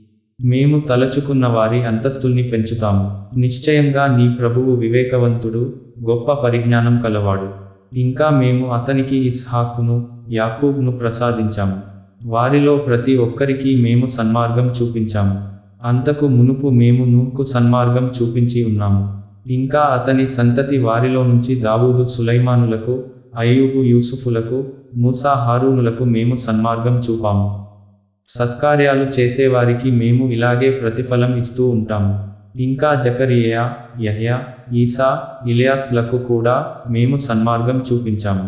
మేము తలచుకున్న వారి అంతస్తుల్ని పెంచుతాము. నిశ్చయంగా నీ ప్రభువు వివేకవంతుడు, గొప్ప పరిజ్ఞానం కలవాడు. ఇంకా మేము అతనికి ఇస్హాకును, యాకూబ్ను ప్రసాదించాము. వారిలో ప్రతి ఒక్కరికి మేము సన్మార్గం చూపించాము. అంతకు మునుపు మేము నూహ్కు సన్మార్గం చూపించి ఉన్నాము. ఇంకా అతని సంతతి వారిలో నుంచి దావూదు సులైమానులకు, అయ్యూబు యూసుఫులకు, మూసా హారూనులకు మేము సన్మార్గం చూపాము. సత్కార్యాలు చేసేవారికి మేము ఇలాగే ప్రతిఫలం ఇస్తూ ఉంటాము. ఇంకా జకరియా, యహ్యా, ఈసా, ఇలియాస్లకు కూడా మేము సన్మార్గం చూపించాము.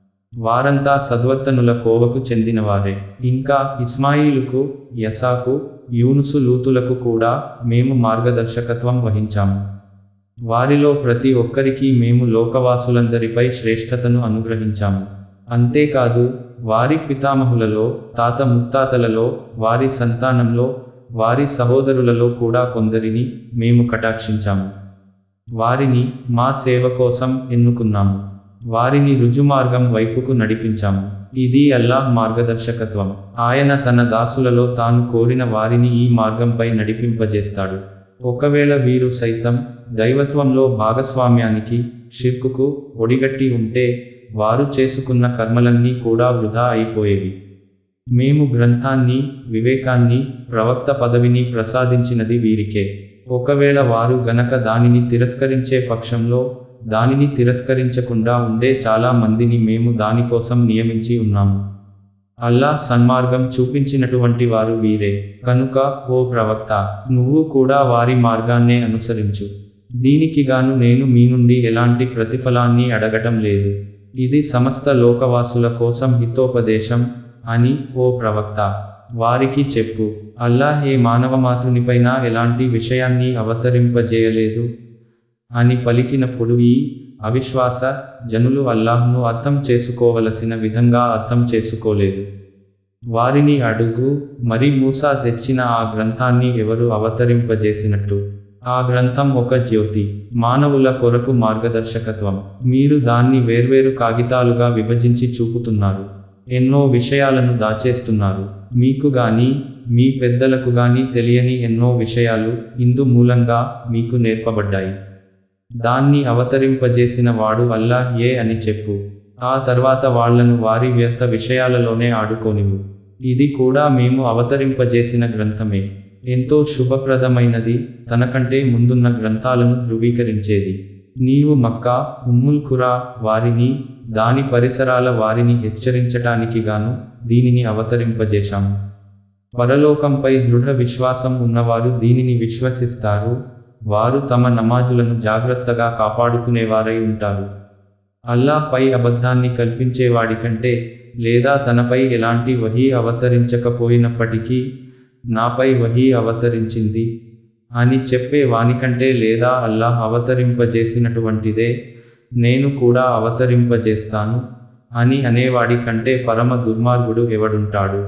వారంతా సద్వర్తనుల కోవకు చెందినవారే. ఇంకా ఇస్మాయిలుకు, యసాకు, యూనుసు, లూతులకు కూడా మేము మార్గదర్శకత్వం వహించాము. వారిలో ప్రతి ఒక్కరికి మేము లోకవాసులందరిపై శ్రేష్ఠతను అనుగ్రహించాము. అంతేకాదు, వారి పితామహులలో, తాత ముత్తాతలలో, వారి సంతానంలో, వారి సహోదరులలో కూడా కొందరిని మేము కటాక్షించాము. వారిని మా సేవ కోసం ఎన్నుకున్నాము. వారిని రుజుమార్గం వైపుకు నడిపించాము. ఇది అల్లాహ్ మార్గదర్శకత్వం. ఆయన తన దాసులలో తాను కోరిన వారిని ఈ మార్గంపై నడిపింపజేస్తాడు. ఒకవేళ వీరు సైతం దైవత్వంలో భాగస్వామ్యానికి, షిర్కుకు ఒడిగట్టి ఉంటే వారు చేసుకున్న కర్మలన్నీ కూడా వృధా అయిపోయేవి. మేము గ్రంథాన్ని, వివేకాన్ని, ప్రవక్త పదవిని ప్రసాదించినది వీరికే. ఒకవేళ వారు గనక దానిని తిరస్కరించే పక్షంలో, దానిని తిరస్కరించకుండా ఉండే చాలా మందిని మేము దానికోసం నియమించి ఉన్నాము. అల్లాహ్ సన్మార్గం చూపించినటువంటి వారు వీరే. కనుక ఓ ప్రవక్త, నువ్వు కూడా వారి మార్గాన్నే అనుసరించు. దీనికిగాను నేను మీ నుండి ఎలాంటి ప్రతిఫలాన్ని అడగటం లేదు. ఇది సమస్త లోకవాసుల కోసం హితోపదేశం అని ఓ ప్రవక్త వారికి చెప్పు. అల్లాహ్ ఏ మానవమాతృనిపైనా ఎలాంటి విషయాన్ని అవతరింపజేయలేదు అని పలికినప్పుడు ఈ అవిశ్వాస జనులు అల్లాహ్ను అర్థం చేసుకోవలసిన విధంగా అర్థం చేసుకోలేదు. వారిని అడుగు, మరి మూసా తెచ్చిన ఆ గ్రంథాన్ని ఎవరు అవతరింపజేసినట్టు? ఆ గ్రంథం ఒక జ్యోతి, మానవుల కొరకు మార్గదర్శకత్వం. మీరు దాన్ని వేర్వేరు కాగితాలుగా విభజించి చూపుతున్నారు. ఎన్నో విషయాలను దాచేస్తున్నారు. మీకు గాని మీ పెద్దలకు గాని తెలియని ఎన్నో విషయాలు ఇందు మూలంగా మీకు నేర్పబడ్డాయి. దాన్ని అవతరింపజేసిన వాడు అల్లాహ్ అని చెప్పు. ఆ తర్వాత వాళ్లను వారి వ్యర్థ విషయాలలోనే ఆడుకోనివ్వు. ఇది కూడా మేము అవతరింపజేసిన గ్రంథమే, ఎంతో శుభప్రదమైనది, తనకంటే ముందున్న గ్రంథాలను ధృవీకరించేది. నీవు మక్కా, ఉమ్ముల్ ఖురా వారిని, దాని పరిసరాల వారిని హెచ్చరించటానికి గాను దీనిని అవతరింపజేశాము. పరలోకంపై దృఢ విశ్వాసం ఉన్నవారు దీనిని విశ్వసిస్తారు. వారు తమ నమాజులను జాగ్రత్తగా కాపాడుకునేవారై ఉంటారు. అల్లాహ్ పై అబద్ధాన్ని కల్పించేవాడి కంటే, లేదా తనపై ఎలాంటి వహీ అవతరించకపోయినప్పటికీ నాపై వహీ అవతరించింది అని చెప్పే వానికంటే, లేదా అల్లాహ్ అవతరింపజేసినటువంటిదే నేను కూడా అవతరింపజేస్తాను అని అనేవాడి కంటే పరమ దుర్మార్గుడు ఎవడుంటాడు?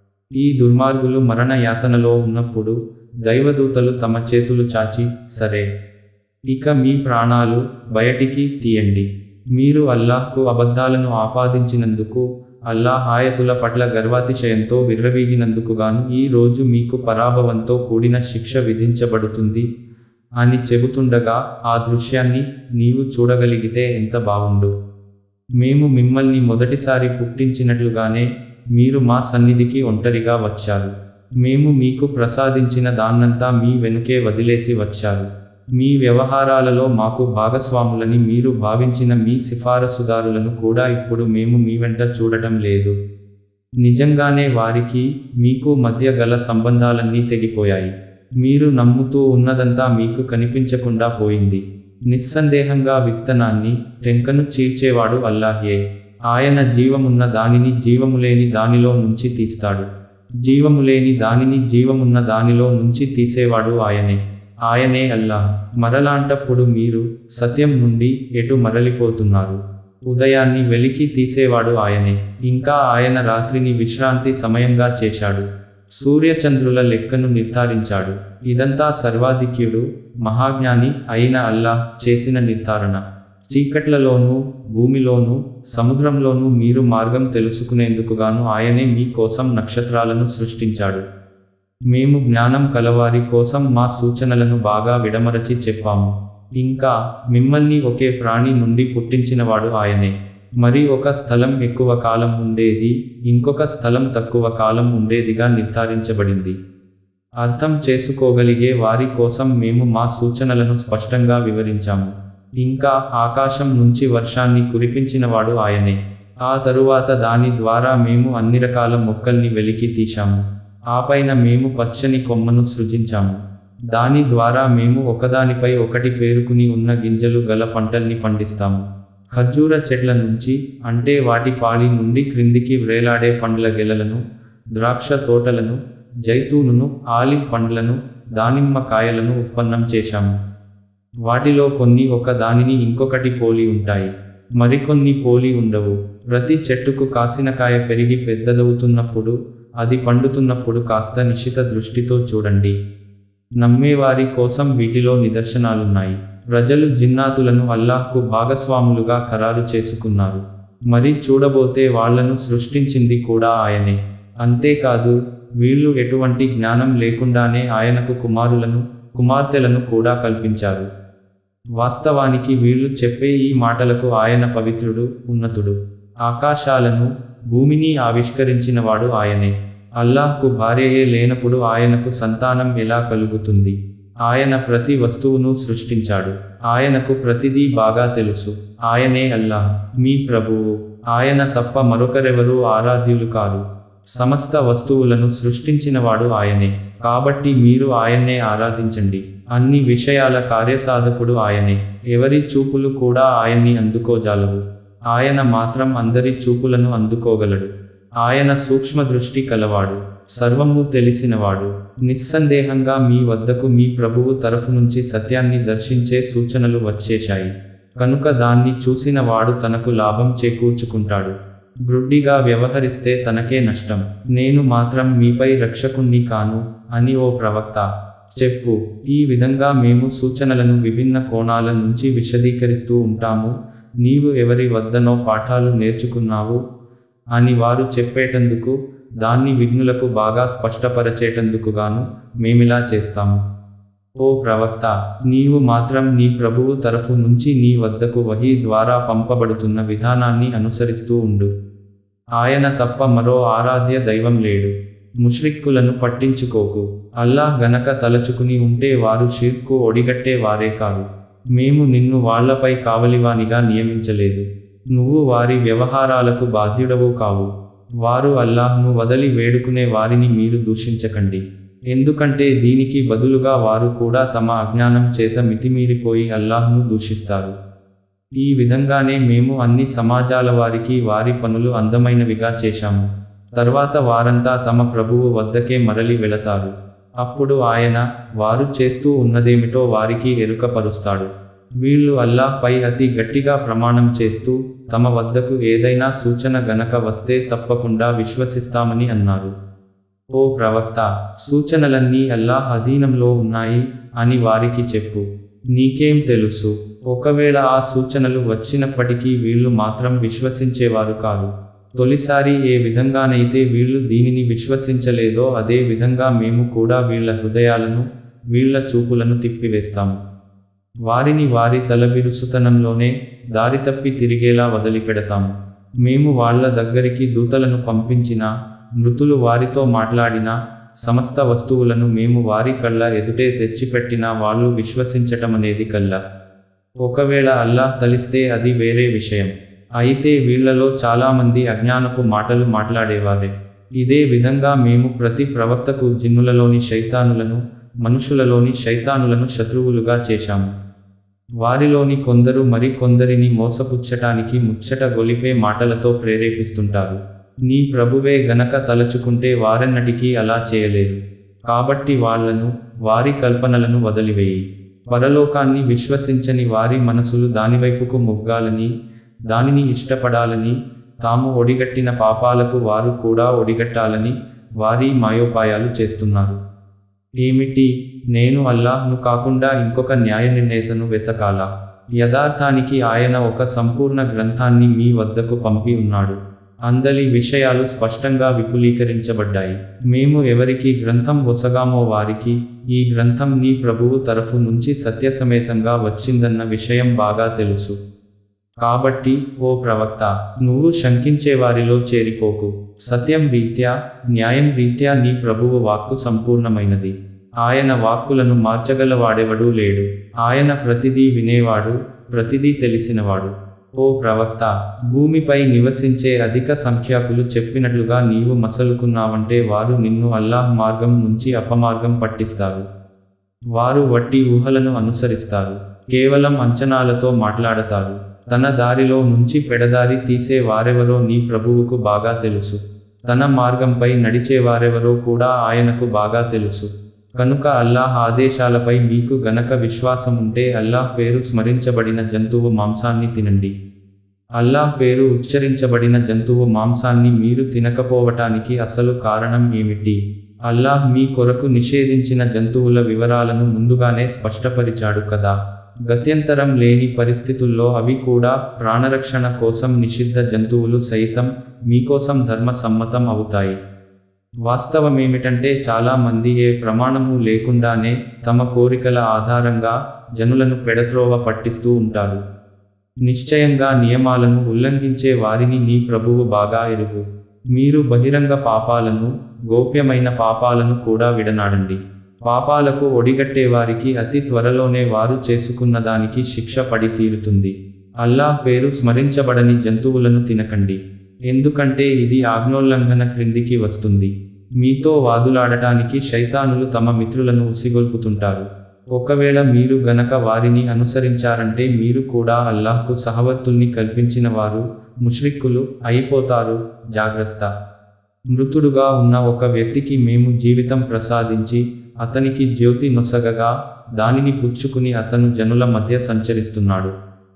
ఈ దుర్మార్గులు మరణ యాతనలో ఉన్నప్పుడు దైవదూతలు తమ చేతులు చాచి, సరే, ఇక మీ ప్రాణాలు బయటికి తీయండి. మీరు అల్లాహ్కు అబద్ధాలను ఆపాదించినందుకు, అల్లాహ్ ఆయతుల పట్ల గర్వాతిశయంతో విర్రవీగినందుకుగాను ఈ రోజు మీకు పరాభవంతో కూడిన శిక్ష విధించబడుతుంది అని చెబుతుండగా ఆ దృశ్యాన్ని నీవు చూడగలిగితే ఎంత బావుండు. మేము మిమ్మల్ని మొదటిసారి పుట్టించినట్లుగానే మీరు మా సన్నిధికి ఒంటరిగా వచ్చారు. మేము మీకు ప్రసాదించిన దాన్నంతా మీ వెనుకే వదిలేసి వచ్చారు. మీ వ్యవహారాలలో మాకు భాగస్వాములని మీరు భావించిన మీ సిఫారసుదారులను కూడా ఇప్పుడు మేము మీ వెంట చూడటం లేదు. నిజంగానే వారికి మీకు మధ్య గల సంబంధాలన్నీ తెగిపోయాయి. మీరు నమ్ముతూ ఉన్నదంతా మీకు కనిపించకుండా పోయింది. నిస్సందేహంగా విత్తనాన్ని, టెంకను చీల్చేవాడు అల్లాహే. ఆయన జీవమున్న దానిని జీవములేని దానిలో నుంచి తీస్తాడు. జీవములేని దానిని జీవమున్న దానిలో నుంచి తీసేవాడు ఆయనే అల్లాహ్. మరలాంటప్పుడు మీరు సత్యం నుండి ఎటు మరలిపోతున్నారు? ఉదయాన్ని వెలికి తీసేవాడు ఆయనే. ఇంకా ఆయన రాత్రిని విశ్రాంతి సమయంగా చేశాడు. సూర్యచంద్రుల లెక్కను నిర్ధారించాడు. ఇదంతా సర్వాధిక్యుడు, మహాజ్ఞాని అయిన అల్లాహ్ చేసిన నిర్ధారణ. చీకట్లలోనూ, భూమిలోనూ, సముద్రంలోనూ మీరు మార్గం తెలుసుకునేందుకుగాను ఆయనే మీ కోసం నక్షత్రాలను సృష్టించాడు. మేము జ్ఞానం కలవారి కోసం మా సూచనలను బాగా విడమరచి చెప్పాము. ఇంకా మిమ్మల్ని ఒకే ప్రాణి నుండి పుట్టించినవాడు ఆయనే. మరి ఒక స్థలం ఎక్కువ కాలం ఉండేది, ఇంకొక స్థలం తక్కువ కాలం ఉండేదిగా నిర్ధారించబడింది. అర్థం చేసుకోగలిగే వారి కోసం మేము మా సూచనలను స్పష్టంగా వివరించాము. ఇంకా ఆకాశం నుంచి వర్షాన్ని కురిపించినవాడు ఆయనే. ఆ తరువాత దాని ద్వారా మేము అన్ని రకాల మొక్కల్ని వెలికి తీశాము. ఆపైన మేము పచ్చని కొమ్మను సృజించాము. దాని ద్వారా మేము ఒకదానిపై ఒకటి పేరుకుని ఉన్న గింజలు గల పంటల్ని పండిస్తాము. ఖర్జూర చెట్ల నుంచి, అంటే వాటి పాళి నుండి క్రిందికి వ్రేలాడే పండ్ల గెలలను, ద్రాక్ష తోటలను, జైతూనును, ఆలివ్ పండ్లను, దానిమ్మ కాయలను ఉత్పన్నం చేశాము. వాటిలో కొన్ని ఒక దానిని ఇంకొకటి పోలి ఉంటాయి, మరికొన్ని పోలి ఉండవు. ప్రతి చెట్టుకు కాసిన కాయ పెరిగి పెద్దదవుతున్నప్పుడు, అది పండుతున్నప్పుడు కాస్త నిశిత దృష్టితో చూడండి. నమ్మేవారి కోసం వీటిలో నిదర్శనాలున్నాయి. ప్రజలు జిన్నాతులను అల్లాహ్కు భాగస్వాములుగా ఖరారు చేసుకున్నారు. మరి చూడబోతే వాళ్లను సృష్టించింది కూడా ఆయనే. అంతేకాదు, వీళ్ళు ఎటువంటి జ్ఞానం లేకుండానే ఆయనకు కుమారులను, కుమార్తెలను కూడా కల్పించారు. వాస్తవానికి వీళ్ళు చెప్పే ఈ మాటలకు ఆయన పవిత్రుడు, ఉన్నతుడు. ఆకాశాలను, భూమిని ఆవిష్కరించినవాడు ఆయనే. అల్లాహ్కు భార్యయే లేనప్పుడు ఆయనకు సంతానం ఎలా కలుగుతుంది? ఆయన ప్రతి వస్తువును సృష్టించాడు. ఆయనకు ప్రతిదీ బాగా తెలుసు. ఆయనే అల్లాహ్, మీ ప్రభువు. ఆయన తప్ప మరొకరెవరూ ఆరాధ్యులు కారు. సమస్త వస్తువులను సృష్టించినవాడు ఆయనే. కాబట్టి మీరు ఆయన్నే ఆరాధించండి. అన్ని విషయాల కార్యసాధకుడు ఆయనే. ఎవరి చూపులు కూడా ఆయన్ని అందుకోజాలవు. ఆయన మాత్రం అందరి చూపులను అందుకోగలడు. ఆయన సూక్ష్మదృష్టి కలవాడు, సర్వము తెలిసినవాడు. నిస్సందేహంగా మీ వద్దకు మీ ప్రభువు తరఫు నుంచి సత్యాన్ని దర్శించే సూచనలు వచ్చేశాయి. కనుక దాన్ని చూసిన వాడు తనకు లాభం చేకూర్చుకుంటాడు. గ్రుడ్డిగా వ్యవహరిస్తే తనకే నష్టం. నేను మాత్రం మీపై రక్షకుణ్ణి కాను అని ఓ ప్రవక్త చెప్పు. ఈ విధంగా మేము సూచనలను విభిన్న కోణాల నుంచి విశదీకరిస్తూ ఉంటాము. నీవు ఎవరి వద్దనో పాఠాలు నేర్చుకున్నావు అని వారు చెప్పేటందుకు, దాన్ని విఘ్నులకు బాగా స్పష్టపరచేటందుకుగాను మేమిలా చేస్తాము. ఓ ప్రవక్త, నీవు మాత్రం నీ ప్రభువు తరఫు నుంచి నీ వద్దకు వహీ ద్వారా పంపబడుతున్న విధానాన్ని అనుసరిస్తూ ఉండు. ఆయన తప్ప మరో ఆరాధ్య దైవం లేడు. ముష్రిక్కులను పట్టించుకోకు. అల్లాహ్ గనక తలచుకుని ఉంటే వారు షిర్కు ఒడిగట్టే వారే కారు. మేము నిన్ను వాళ్లపై కావలివానిగా నియమించలేదు. నువ్వు వారి వ్యవహారాలకు బాధ్యుడవు కావు. వారు అల్లాహ్ను వదలి వేడుకునే వారిని మీరు దూషించకండి. ఎందుకంటే దీనికి బదులుగా వారు కూడా తమ అజ్ఞానం చేత మితిమీరిపోయి అల్లాహ్ను దూషిస్తారు. ఈ విధంగానే మేము అన్ని సమాజాల వారికి వారి పనులు అందమైనవిగా చేశాము. తర్వాత వారంతా తమ ప్రభువు వద్దకే మరలి వెళతారు. అప్పుడు ఆయన వారు చేస్తూ ఉన్నదేమిటో వారికి ఎరుకపరుస్తాడు. వీళ్ళు అల్లాహ్ పై అతి గట్టిగా ప్రమాణం చేస్తూ తమ వద్దకు ఏదైనా సూచన గనక వస్తే తప్పకుండా విశ్వసిస్తామని అన్నారు. ఓ ప్రవక్త, సూచనలన్నీ అల్లాహ్ అధీనంలో ఉన్నాయి అని వారికి చెప్పు. నీకేం తెలుసు? ఒకవేళ ఆ సూచనలు వచ్చినప్పటికీ వీళ్ళు మాత్రం విశ్వసించేవారు కాదు. తొలిసారి ఏ విధంగానైతే వీళ్ళు దీనిని విశ్వసించలేదో అదే విధంగా మేము కూడా వీళ్ళ హృదయాలను, వీళ్ళ చూపులను తిప్పివేస్తాము. వారిని వారి తలబిరుసుతనంలోనే దారితప్పి తిరిగేలా వదిలిపెడతాము. మేము వాళ్ల దగ్గరికి దూతలను పంపించినా, మృతులు వారితో మాట్లాడినా, సమస్త వస్తువులను మేము వారి కళ్ళ ఎదుటే తెచ్చిపెట్టినా వాళ్ళు విశ్వసించటమనేది కల్లా. ఒకవేళ అల్లాహ్ తలిస్తే అది వేరే విషయం. అయితే వీళ్లలో చాలామంది అజ్ఞానపు మాటలు మాట్లాడేవారే. ఇదే విధంగా మేము ప్రతి ప్రవక్తకు జిన్నులలోని శైతానులను, మనుషులలోని శైతానులను శత్రువులుగా చేశాము. వారిలోని కొందరు మరి కొందరిని మోసపుచ్చటానికి ముచ్చట గొలిపే మాటలతో ప్రేరేపిస్తుంటారు. నీ ప్రభువే గనక తలచుకుంటే వారెన్నటికీ అలా చేయలేరు. కాబట్టి వాళ్లను, వారి కల్పనలను వదిలివేయి. పరలోకాన్ని విశ్వసించని వారి మనసులు దానివైపుకు మొగ్గాలని, దానిని ఇష్టపడాలని, తాము ఒడిగట్టిన పాపాలకు వారు కూడా ఒడిగట్టాలని వారి మాయోపాయాలు చేస్తున్నారు. ఏమిటి, నేను అల్లాహ్ను కాకుండా ఇంకొక న్యాయనిర్ణేతను వెతకాలా? యథార్థానికి ఆయన ఒక సంపూర్ణ గ్రంథాన్ని మీ వద్దకు పంపి ఉన్నాడు. అందలి విషయాలు స్పష్టంగా విపులీకరించబడ్డాయి. మేము ఎవరికి గ్రంథం వసగామో వారికి ఈ గ్రంథం నీ ప్రభువు తరఫు నుంచి సత్యసమేతంగా వచ్చిందన్న విషయం బాగా తెలుసు. కాబట్టి ఓ ప్రవక్త, నువ్వు శంకించేవారిలో చేరిపోకు. సత్యం రీత్యా, న్యాయం రీత్యా నీ ప్రభువు వాక్కు సంపూర్ణమైనది. ఆయన వాక్కులను మార్చగలవాడెవడూ లేడు. ఆయన ప్రతిదీ వినేవాడు, ప్రతిదీ తెలిసినవాడు. ఓ ప్రవక్త, భూమిపై నివసించే అధిక సంఖ్యాకులు చెప్పినట్లుగా నీవు మసలుకున్నావంటే వారు నిన్ను అల్లాహ్ మార్గం నుంచి అపమార్గం పట్టిస్తారు. వారు వట్టి ఊహలను అనుసరిస్తారు. కేవలం అంచనాలతో మాట్లాడతారు. తన దారిలో నుంచి పెడదారి తీసే వారెవరో నీ ప్రభువుకు బాగా తెలుసు. తన మార్గంపై నడిచేవారెవరో కూడా ఆయనకు బాగా తెలుసు. కనుక అల్లాహ్ ఆదేశాలపై మీకు గనక విశ్వాసం ఉంటే అల్లాహ్ పేరు స్మరించబడిన జంతువు మాంసాన్ని తినండి. అల్లాహ్ పేరు ఉచ్చరించబడిన జంతువు మాంసాన్ని మీరు తినకపోవటానికి అసలు కారణం ఏమిటి? అల్లాహ్ మీ కొరకు నిషేధించిన జంతువుల వివరాలను ముందుగానే స్పష్టపరిచాడు కదా. గత్యంతరం లేని పరిస్థితుల్లో అవి కూడా ప్రాణరక్షణ కోసం నిషిద్ధ జంతువులు సైతం మీకోసం ధర్మ సమ్మతం అవుతాయి. వాస్తవమేమిటంటే చాలా మంది ఏ ప్రమాణము లేకుండానే తమ కోరికల ఆధారంగా జనులను పెడత్రోవ పట్టిస్తూ ఉంటారు. నిశ్చయంగా నియమాలను ఉల్లంఘించే వారిని నీ ప్రభువు బాగా ఎరుగు. మీరు బహిరంగ పాపాలను, గోప్యమైన పాపాలను కూడా విడనాడండి. పాపాలకు ఒడిగట్టేవారికి అతి త్వరలోనే వారు చేసుకున్నదానికి శిక్ష పడి తీరుతుంది. అల్లాహ్ పేరు స్మరించబడని జంతువులను తినకండి. ఎందుకంటే ఇది ఆజ్ఞోల్లంఘన క్రిందికి వస్తుంది. మీతో వాదులాడటానికి శైతానులు తమ మిత్రులను ఉసిగొల్పుతుంటారు. ఒకవేళ మీరు గనక వారిని అనుసరించారంటే మీరు కూడా అల్లాహ్కు సహవర్తుల్ని కల్పించిన వారు ముష్రిక్కులు అయిపోతారు. జాగ్రత్త. మృతుడుగా ఉన్న ఒక వ్యక్తికి మేము జీవితం ప్రసాదించి అతనికి జ్యోతి నొసగగా దానిని పుచ్చుకుని అతను జనుల మధ్య సంచరిస్తున్నాడు.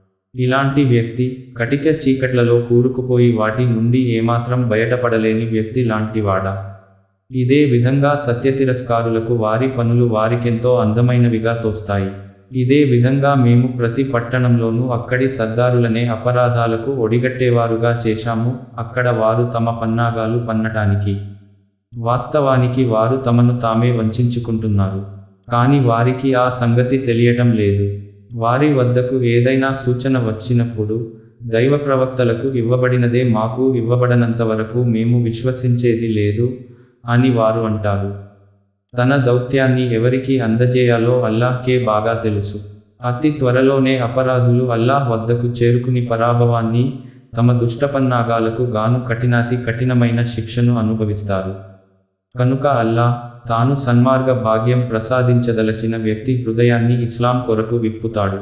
ఇలాంటి వ్యక్తి కటిక చీకట్లలో కూరుకుపోయి వాటి నుండి ఏమాత్రం బయటపడలేని వ్యక్తి లాంటివాడా? ఇదే విధంగా సత్యతిరస్కారులకు వారి పనులు వారికెంతో అందమైనవిగా తోస్తాయి. ఇదే విధంగా మేము ప్రతి పట్టణంలోనూ అక్కడి సర్దారులనే అపరాధాలకు ఒడిగట్టేవారుగా చేశాము. అక్కడ వారు తమ పన్నాగాలు పన్నటానికి వాస్తవానికి వారు తమను తామే వంచుకుంటున్నారు. కాని వారికి ఆ సంగతి తెలియటం లేదు. వారి వద్దకు ఏదైనా సూచన వచ్చినప్పుడు దైవ ప్రవక్తలకు ఇవ్వబడినదే మాకు ఇవ్వబడనంతవరకు మేము విశ్వసించేది లేదు అని వారు అంటారు. తన దౌత్యాన్ని ఎవరికి అందజేయాలో అల్లాహ్కే బాగా తెలుసు. అతి త్వరలోనే అపరాధులు అల్లాహ్ వద్దకు చేరుకుని పరాభవాన్ని, తమ దుష్టపన్నాగాలకు గాను కఠినాతి కఠినమైన శిక్షను అనుభవిస్తారు. కనుక అల్లాహ్ తాను సన్మార్గ భాగ్యం ప్రసాదించదలచిన వ్యక్తి హృదయాన్ని ఇస్లాం కొరకు విప్పుతాడు.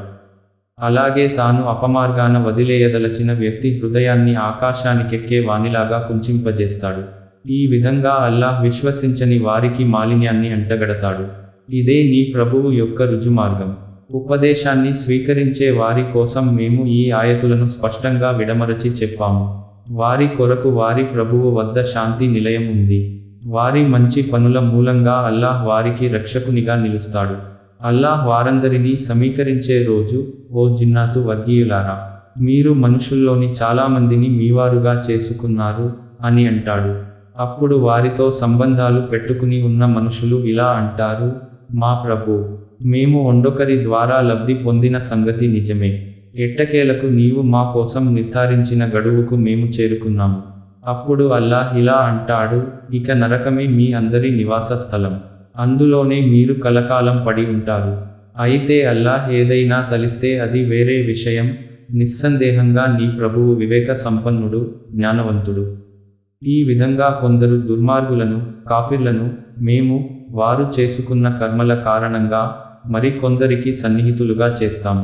అలాగే తాను అపమార్గాన వదిలేయదలచిన వ్యక్తి హృదయాన్ని ఆకాశానికెక్కే వానిలాగా కుంచింపజేస్తాడు. ఈ విధంగా అల్లాహ్ విశ్వసించని వారికి మాలిన్యాన్ని అంటగడతాడు. ఇదే నీ ప్రభువు యొక్క రుజుమార్గం. ఉపదేశాన్ని స్వీకరించే వారి కోసం మేము ఈ ఆయతులను స్పష్టంగా విడమరచి చెప్పాము. వారి కొరకు వారి ప్రభువు వద్ద శాంతి నిలయం ఉంది. వారి మంచి పనుల మూలంగా అల్లాహ్ వారికి రక్షకునిగా నిలుస్తాడు. అల్లాహ్ వారందరినీ సమీకరించే రోజు, ఓ జిన్నాతు వర్గీయులారా, మీరు మనుషుల్లోని చాలామందిని మీవారుగా చేసుకున్నారు అని అంటాడు. అప్పుడు వారితో సంబంధాలు పెట్టుకుని ఉన్న మనుషులు ఇలా అంటారు, మా ప్రభూ, మేము ఒండొకరి ద్వారా లబ్ధి పొందిన సంగతి నిజమే. ఎట్టకేలకు నీవు మా కోసం నిర్ధారించిన గడువుకు మేము చేరుకున్నాము. అప్పుడు అల్లాహ్ ఇలా అంటాడు, ఇక నరకమే మీ అందరి నివాస స్థలం. అందులోనే మీరు కలకాలం పడి ఉంటారు. అయితే అల్లాహ్ ఏదైనా తలిస్తే అది వేరే విషయం. నిస్సందేహంగా నీ ప్రభువు వివేక సంపన్నుడు, జ్ఞానవంతుడు. ఈ విధంగా కొందరు దుర్మార్గులను, కాఫిర్లను మేము వారు చేసుకున్న కర్మల కారణంగా మరి కొందరికి సన్నిహితులుగా చేస్తాము.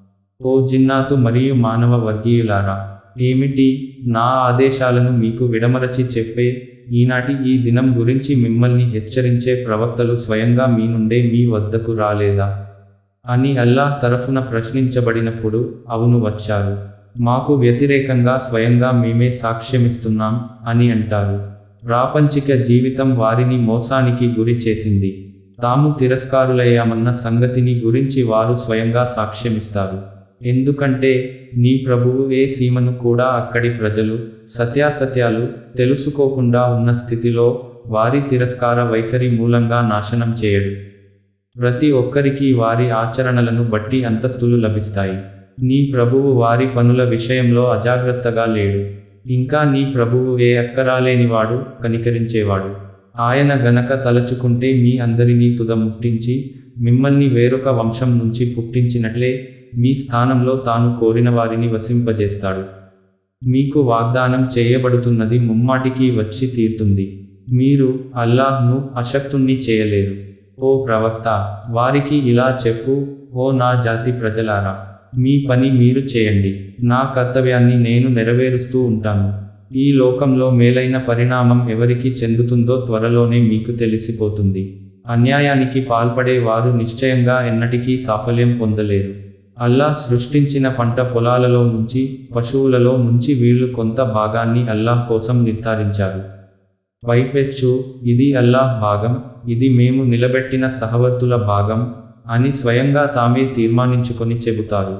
ఓ జిన్నాతు మరియు మానవ వర్గీయులారా, ఏమిటి నా ఆదేశాలను మీకు విడమరచి చెప్పే ఈనాటి ఈ దినం గురించి మిమ్మల్ని హెచ్చరించే ప్రవక్తలు స్వయంగా మీ నుండే మీ వద్దకు రాలేదా అని అల్లాహ్ తరఫున ప్రశ్నించబడినప్పుడు అవును వచ్చారు. మాకు వ్యతిరేకంగా స్వయంగా మేమే సాక్ష్యమిస్తున్నాం అని అంటారు. ప్రాపంచిక జీవితం వారిని మోసానికి గురి చేసింది. తాము తిరస్కారులయ్యామన్న సంగతిని గురించి వారు స్వయంగా సాక్ష్యమిస్తారు. ఎందుకంటే నీ ప్రభువు ఏ సీమను కూడా అక్కడి ప్రజలు సత్యాసత్యాలు తెలుసుకోకుండా ఉన్న స్థితిలో వారి తిరస్కార వైఖరి మూలంగా నాశనం చేయడు. ప్రతి ఒక్కరికి వారి ఆచరణలను బట్టి అంతస్తులు లభిస్తాయి. నీ ప్రభువు వారి పనుల విషయంలో అజాగ్రత్తగా లేడు. ఇంకా నీ ప్రభువు ఏ అక్కరాలేనివాడు, కనికరించేవాడు. ఆయన గనక తలచుకుంటే మీ అందరినీ తుదముట్టించి మిమ్మల్ని వేరొక వంశం నుంచి పుట్టించినట్లే మీ స్థానంలో తాను కోరిన వారిని వసింపజేస్తాడు. మీకు వాగ్దానం చేయబడుతున్నది ముమ్మాటికి వచ్చి తీరుతుంది. మీరు అల్లాహ్ను అశక్తుణ్ణి చేయలేరు. ఓ ప్రవక్త, వారికి ఇలా చెప్పు, ఓ నా జాతి ప్రజలారా, మీ పని మీరు చేయండి. నా కర్తవ్యాన్ని నేను నెరవేరుస్తూ ఉంటాను. ఈ లోకంలో మేలైన పరిణామం ఎవరికి చెందుతుందో త్వరలోనే మీకు తెలిసిపోతుంది. అన్యాయానికి పాల్పడే వారు నిశ్చయంగా ఎన్నటికీ సాఫల్యం పొందలేరు. అల్లాహ్ సృష్టించిన పంట పొలాలలో నుంచి, పశువులలో నుంచి వీళ్ళు కొంత భాగాన్ని అల్లాహ్ కోసం నిర్ధారించారు. పైపెచ్చు ఇది అల్లాహ్ భాగం, ఇది మేము నిలబెట్టిన సహవర్తుల భాగం అని స్వయంగా తామే తీర్మానించుకొని చెబుతారు.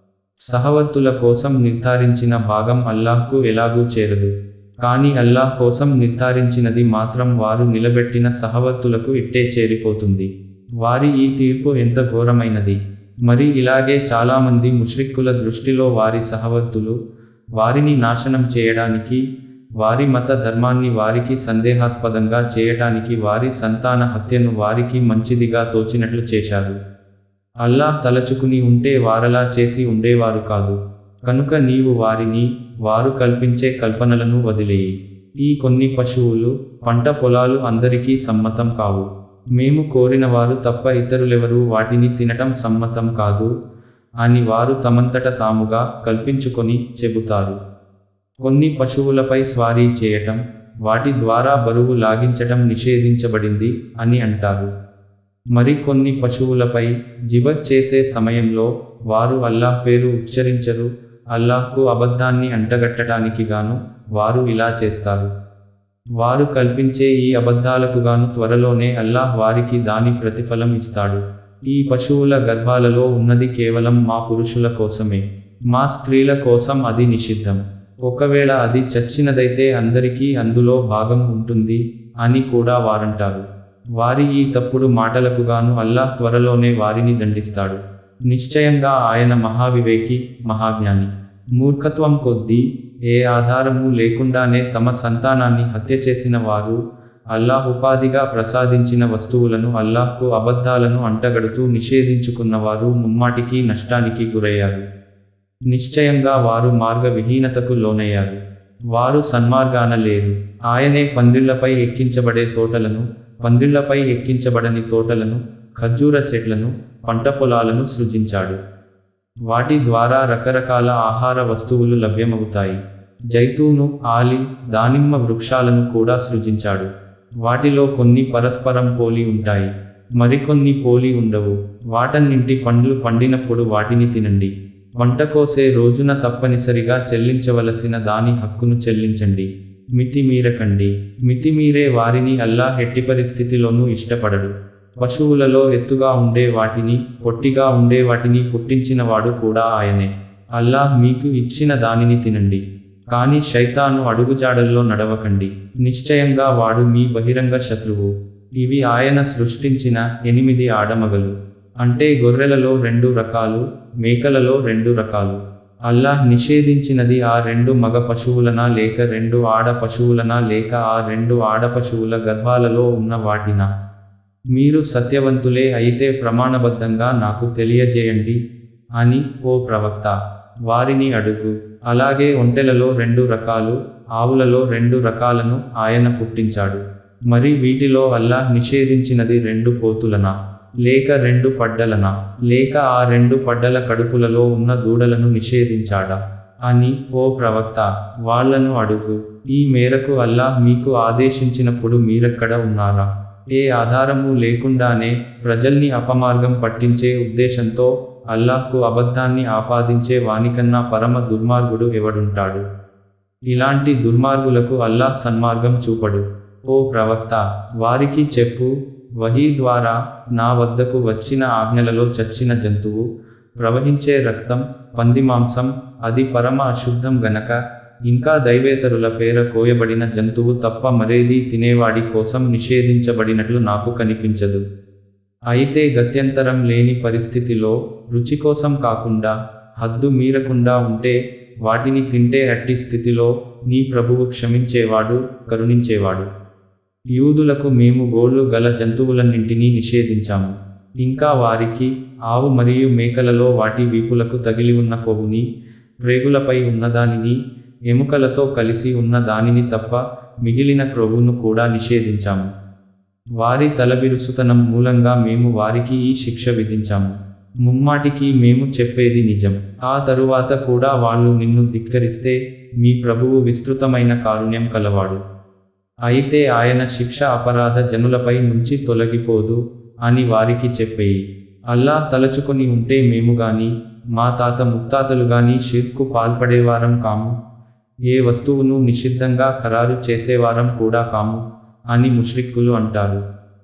సహవర్తుల కోసం నిర్ధారించిన భాగం అల్లాహ్కు ఎలాగూ చేరదు. కానీ అల్లాహ్ కోసం నిర్ధారించినది మాత్రం వారు నిలబెట్టిన సహవర్తులకు ఇట్టే చేరిపోతుంది. వారి ఈ తీర్పు ఎంత ఘోరమైనది. మరి ఇలాగే చాలామంది ముష్రిక్కుల దృష్టిలో వారి సహవర్తులు వారిని నాశనం చేయడానికి, వారి మత ధర్మాన్ని వారికి సందేహాస్పదంగా చేయటానికి వారి సంతాన హత్యను వారికి మంచిదిగా తోచినట్లు చేశారు. అల్లాహ్ తలచుకుని ఉంటే వారలా చేసి ఉండేవారు కాదు. కనుక నీవు వారిని, వారు కల్పించే కల్పనలను వదిలేయి. ఈ కొన్ని పశువులు, పంట పొలాలు అందరికీ సమ్మతం కావు. మేము కోరినవారు తప్ప ఇతరులెవరూ వాటిని తినటం సమ్మతం కాదు అని వారు తమంతట తాముగా కల్పించుకొని చెబుతారు. కొన్ని పశువులపై స్వారీ చేయటం, వాటి ద్వారా బరువు లాగించటం నిషేధించబడింది అని అంటారు. మరి కొన్ని పశువులపై జిబహ్ చేసే సమయంలో వారు అల్లాహ్ పేరు ఉచ్చరించరు. అల్లాహ్కు అబద్ధాన్ని అంటగట్టడానికి గాను వారు ఇలా చేస్తారు. వారు కల్పించే ఈ అబద్ధాలకుగాను త్వరలోనే అల్లాహ్ వారికి దాని ప్రతిఫలం ఇస్తాడు. ఈ పశువుల గర్భాలలో ఉన్నది కేవలం మా పురుషుల కోసమే, మా స్త్రీల కోసం అది నిషిద్ధం. ఒకవేళ అది చచ్చినదైతే అందరికీ అందులో భాగం ఉంటుంది అని కూడా వారంటారు. వారి ఈ తప్పుడు మాటలకుగాను అల్లాహ్ త్వరలోనే వారిని దండిస్తాడు. నిశ్చయంగా ఆయన మహావివేకి, మహాజ్ఞాని. మూర్ఖత్వం కొద్దీ ఏ ఆధారము లేకుండానే తమ సంతానాన్ని హత్య చేసిన వారు, అల్లాహ్ ఉపాధిగా ప్రసాదించిన వస్తువులను అల్లాహ్కు అబద్ధాలను అంటగడుతూ నిషేధించుకున్నవారు ముమ్మాటికి నష్టానికి గురయ్యారు. నిశ్చయంగా వారు మార్గవిహీనతకు లోనయ్యారు. వారు సన్మార్గాన లేరు. ఆయనే పందిళ్లపై ఎక్కించబడే తోటలను, పందిళ్లపై ఎక్కించబడని తోటలను, ఖర్జూర చెట్లను, పంట పొలాలను సృజించాడు. వాటి ద్వారా రకరకాల ఆహార వస్తువులు లభ్యమవుతాయి. జైతూను, ఆలివ్, దానిమ్మ వృక్షాలను కూడా సృజించాడు. వాటిలో కొన్ని పరస్పరం పోలి ఉంటాయి, మరికొన్ని పోలి ఉండవు. వాటన్నింటి పండ్లు పండినప్పుడు వాటిని తినండి. పంట కోసే రోజున తప్పనిసరిగా చెల్లించవలసిన దాని హక్కును చెల్లించండి. మితిమీరకండి. మితిమీరే వారిని అల్లాహ్ ఎట్టి పరిస్థితిలోనూ ఇష్టపడడు. పశువులలో ఎత్తుగా ఉండే వాటిని, పొట్టిగా ఉండే వాటిని పుట్టించినవాడు కూడా ఆయనే. అల్లాహ్ మీకు ఇచ్చిన దానిని తినండి, కానీ శైతాను అడుగుజాడల్లో నడవకండి. నిశ్చయంగా వాడు మీ బహిరంగ శత్రువు. ఇవి ఆయన సృష్టించిన 8 ఆడమగలు, అంటే గొర్రెలలో 2 రకాలు, మేకలలో 2 రకాలు. అల్లాహ్ నిషేధించినది ఆ 2 మగ పశువులనా లేక 2 ఆడ పశువులనా లేక ఆ 2 ఆడ పశువుల గర్భాలలో ఉన్న వాటినా? మీరు సత్యవంతులే అయితే ప్రమాణబద్ధంగా నాకు తెలియజేయండి అని ఓ ప్రవక్త వారిని అడుగు. అలాగే ఒంటెలలో 2 రకాలు, ఆవులలో 2 రకాలను ఆయన పుట్టించాడు. మరి వీటిలో అల్లాహ్ నిషేధించినది 2 పోతులనా లేక 2 పడ్డలనా లేక ఆ 2 పడ్డల కడుపులలో ఉన్న దూడలను నిషేధించాడా అని ఓ ప్రవక్త వాళ్లను అడుగు. ఈ మేరకు అల్లాహ్ మీకు ఆదేశించినప్పుడు మీరెక్కడ ఉన్నారా? ఏ ఆధారము లేకుండానే ప్రజల్ని అపమార్గం పట్టించే ఉద్దేశంతో అల్లాహ్కు అబద్ధాన్ని ఆపాదించే వానికన్నా పరమ దుర్మార్గుడు ఎవడుంటాడు? ఇలాంటి దుర్మార్గులకు అల్లాహ్ సన్మార్గం చూపడు. ఓ ప్రవక్త వారికి చెప్పు, వహీ ద్వారా నా వద్దకు వచ్చిన ఆజ్ఞలలో చచ్చిన జంతువు, ప్రవహించే రక్తం, పందిమాంసం అది పరమ అశుద్ధం గనక, ఇంకా దైవేతరుల పేర కోయబడిన జంతువు తప్ప మరేదీ తినేవాడి కోసం నిషేధించబడినట్లు నాకు కనిపించదు. అయితే గత్యంతరం లేని పరిస్థితిలో రుచి కోసం కాకుండా హద్దు మీరకుండా ఉంటే వాటిని తింటే అట్టి స్థితిలో నీ ప్రభువు క్షమించేవాడు, కరుణించేవాడు. యూదులకు మేము గోళ్ళు గల జంతువులన్నింటినీ నిషేధించాము. ఇంకా వారికి ఆవు మరియు మేకలలో వాటి వీపులకు తగిలి ఉన్న కొవ్వుని, ప్రేగులపై ఉన్నదానిని, ఎముకలతో కలిసి ఉన్న దానిని తప్ప మిగిలిన క్రొవ్వును కూడా నిషేధించాము. వారి తలబిరుసుతనం మూలంగా మేము వారికి ఈ శిక్ష విధించాము. ముమ్మాటికి మేము చెప్పేది నిజం. ఆ తరువాత కూడా వాళ్ళు నిన్ను ధిక్కరిస్తే మీ ప్రభువు విస్తృతమైన కారుణ్యం కలవాడు. అయితే ఆయన శిక్ష అపరాధ జనులపై నుంచి తొలగిపోదు అని వారికి చెప్పేయి. అల్లాహ్ తలచుకొని ఉంటే మేము గాని మా తాత ముత్తాతలు గాని షిర్కు పాల్పడేవారం కాము, ఏ వస్తువును నిషిద్ధంగా ఖరారు చేసేవారం కూడా కాము అని ముష్రిక్కులు అంటారు.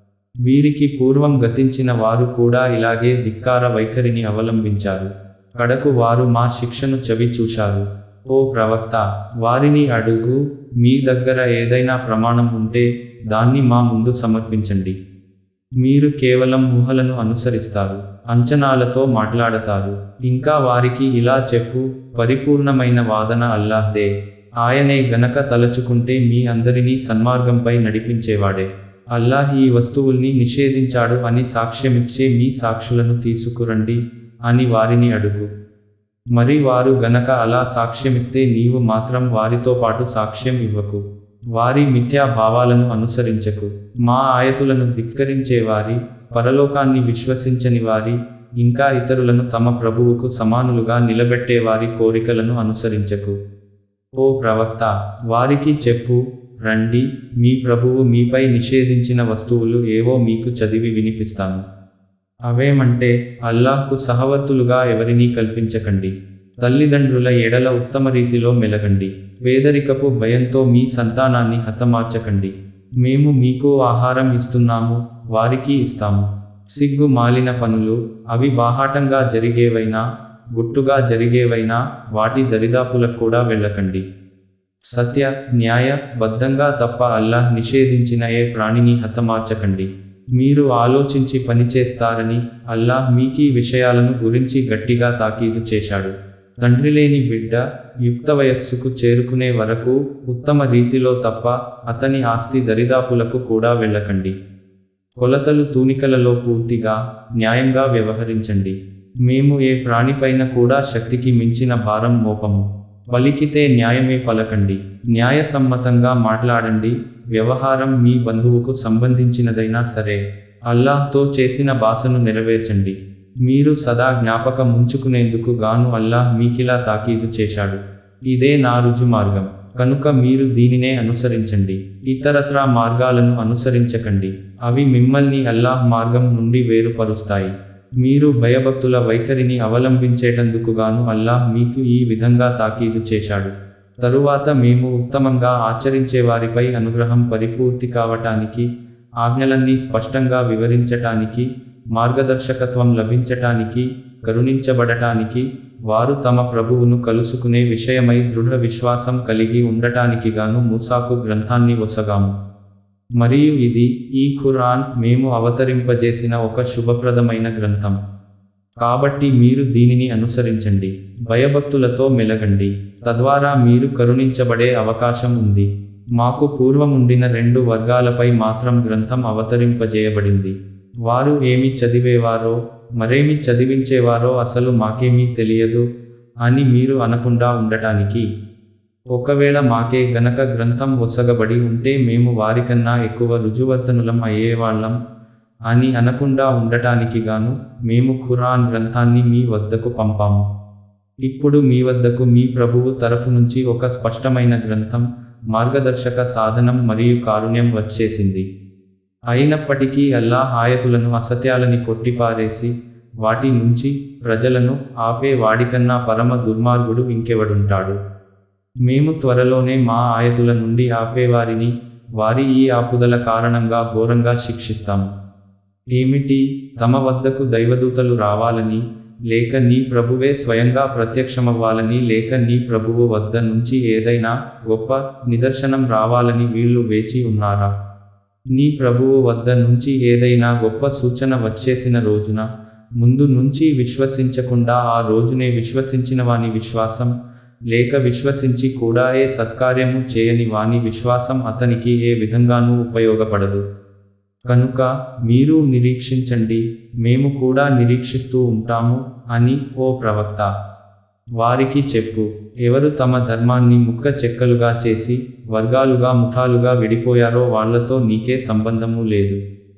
వీరికి పూర్వం గతించిన వారు కూడా ఇలాగే ధిక్కార వైఖరిని అవలంబించారు. కడకు వారు మా శిక్షను చవి చూశారు. ఓ ప్రవక్త వారిని అడుగు, మీ దగ్గర ఏదైనా ప్రమాణం ఉంటే దాన్ని మా ముందు సమర్పించండి. మీరు కేవలం ఊహలను అనుసరిస్తారు, అంచనాలతో మాట్లాడతారు. ఇంకా వారికి ఇలా చెప్పు, పరిపూర్ణమైన వాదన అల్లాహ్దే. ఆయనే గనక తలచుకుంటే మీ అందరినీ సన్మార్గంపై నడిపించేవాడే. అల్లాహ్ ఈ వస్తువుల్ని నిషేధించాడు అని సాక్ష్యమిచ్చే మీ సాక్షులను తీసుకురండి అని వారిని అడుగు. మరి వారు గనక అలా సాక్ష్యమిస్తే నీవు మాత్రం వారితో పాటు సాక్ష్యం ఇవ్వకు. వారి మిథ్యా భావాలను అనుసరించకు. మా ఆయతులను ధిక్కరించేవారి, పరలోకాన్ని విశ్వసించని వారి, ఇంకా ఇతరులను తమ ప్రభువుకు సమానులుగా నిలబెట్టేవారి కోరికలను అనుసరించకు. ఓ ప్రవక్త, వారికి చెప్పు, రండి, మీ ప్రభువు మీపై నిషేధించిన వస్తువులు ఏవో మీకు చదివి వినిపిస్తాను. అవేమంటే, అల్లాహ్కు సహవర్తులుగా ఎవరినీ కల్పించకండి. తల్లిదండ్రుల ఎడల ఉత్తమ రీతిలో మెలగండి. పేదరికపు భయంతో మీ సంతానాన్ని హతమార్చకండి. మేము మీకు ఆహారం ఇస్తున్నాము, వారికి ఇస్తాము. సిగ్గు మాలిన పనులు, అవి బాహాటంగా జరిగేవైనా, గుట్టుగా జరిగేవైనా, వాటి దరిదాపులకు కూడా వెళ్ళకండి. సత్య, న్యాయ బద్ధంగా తప్ప అల్లాహ్ నిషేధించిన ఏ ప్రాణిని హతమార్చకండి. మీరు ఆలోచించి పనిచేస్తారని అల్లాహ్ మీకీ విషయాలను గురించి గట్టిగా తాకీదు చేశాడు. తండ్రిలేని బిడ్డ యుక్త వయస్సుకు చేరుకునే వరకు ఉత్తమ రీతిలో తప్ప అతని ఆస్తి దరిదాపులకు కూడా వెళ్ళకండి. కొలతలు తూనికలలో పూర్తిగా, న్యాయంగా వ్యవహరించండి. మేము ఏ ప్రాణిపైన కూడా శక్తికి మించిన భారం మోపము. పలికితే న్యాయమే పలకండి. న్యాయసమ్మతంగా మాట్లాడండి. వ్యవహారం మీ బంధువుకు సంబంధించినదైనా సరే, అల్లాహ్తో చేసిన బాసను నెరవేర్చండి. మీరు సదా జ్ఞాపకముంచుకునేందుకు గాను అల్లాహ్ మీకిలా తాకీదు చేశాడు. ఇదే నా రుజు మార్గం, కనుక మీరు దీనినే అనుసరించండి. ఇతరత్రా మార్గాలను అనుసరించకండి. అవి మిమ్మల్ని అల్లాహ్ మార్గం నుండి వేరుపరుస్తాయి. మీరు భయభక్తుల వైఖరిని అవలంబించేటందుకుగాను అల్లాహ్ మీకు ఈ విధంగా తాకీదు చేశాడు. తరువాత మేము ఉత్తమంగా ఆచరించేవారిపై అనుగ్రహం పరిపూర్తి కావటానికి, ఆజ్ఞలన్నీ స్పష్టంగా వివరించటానికి, మార్గదర్శకత్వం లభించటానికి, కరుణించబడటానికి, వారు తమ ప్రభువును కలుసుకునే విషయమై దృఢ విశ్వాసం కలిగి ఉండటానికిగాను మూసాకు గ్రంథాన్ని ఒసగాము. మరియు ఇది, ఈ ఖురాన్, మేము అవతరింపజేసిన ఒక శుభప్రదమైన గ్రంథం. కాబట్టి మీరు దీనిని అనుసరించండి. భయభక్తులతో మెలగండి. తద్వారా మీరు కరుణించబడే అవకాశం ఉంది. మాకు పూర్వముండిన 2 వర్గాలపై మాత్రం గ్రంథం అవతరింపజేయబడింది. వారు ఏమి చదివేవారో, మరేమి చదివించేవారో అసలు మాకేమీ తెలియదు అని మీరు అనకుండా ఉండటానికి, ఒకవేళ మాకే గనక గ్రంథం ఒసగబడి ఉంటే మేము వారికన్నా ఎక్కువ రుజువర్తనులం అయ్యేవాళ్లం అని అనకుండా ఉండటానికిగాను మేము ఖురాన్ గ్రంథాన్ని మీ వద్దకు పంపాము. ఇప్పుడు మీ వద్దకు మీ ప్రభువు తరఫు నుంచి ఒక స్పష్టమైన గ్రంథం, మార్గదర్శక సాధనం మరియు కారుణ్యం వచ్చేసింది. అయినప్పటికీ అల్లాహ్ ఆయతులను అసత్యాలని కొట్టిపారేసి, వాటి నుంచి ప్రజలను ఆపే వాడికన్నా పరమ దుర్మార్గుడు ఇంకెవడుంటాడు. మేము త్వరలోనే మా ఆయతుల నుండి ఆపేవారిని, వారి ఈ ఆపుదల కారణంగా ఘోరంగా శిక్షిస్తాము. ఏమిటి, తమ వద్దకు దైవదూతలు రావాలని, లేక నీ ప్రభువే స్వయంగా ప్రత్యక్షమవ్వాలని, లేక నీ ప్రభువు వద్ద నుంచి ఏదైనా గొప్ప నిదర్శనం రావాలని వీళ్ళు వేచి ఉన్నారా? నీ ప్రభువు వద్ద నుంచి ఏదైనా గొప్ప సూచన వచ్చేసిన రోజున, ముందు నుంచి విశ్వసించకుండా ఆ రోజునే విశ్వసించిన వాని విశ్వాసం, లేక విశ్వసించి కూడా ఏ సత్కార్యము చేయని వాని విశ్వాసం అతనికి ఏ విధంగానూ ఉపయోగపడదు. కనుక మీరు నిరీక్షించండి, మేము కూడా నిరీక్షిస్తూ ఉంటాము అని ఓ ప్రవక్త వారికి చెప్పు. ఎవరు తమ ధర్మాన్ని ముక్క చెక్కలుగా చేసి, వర్గాలుగా ముఠాలుగా విడిపోయారో వాళ్లతో నీకే సంబంధము లేదు.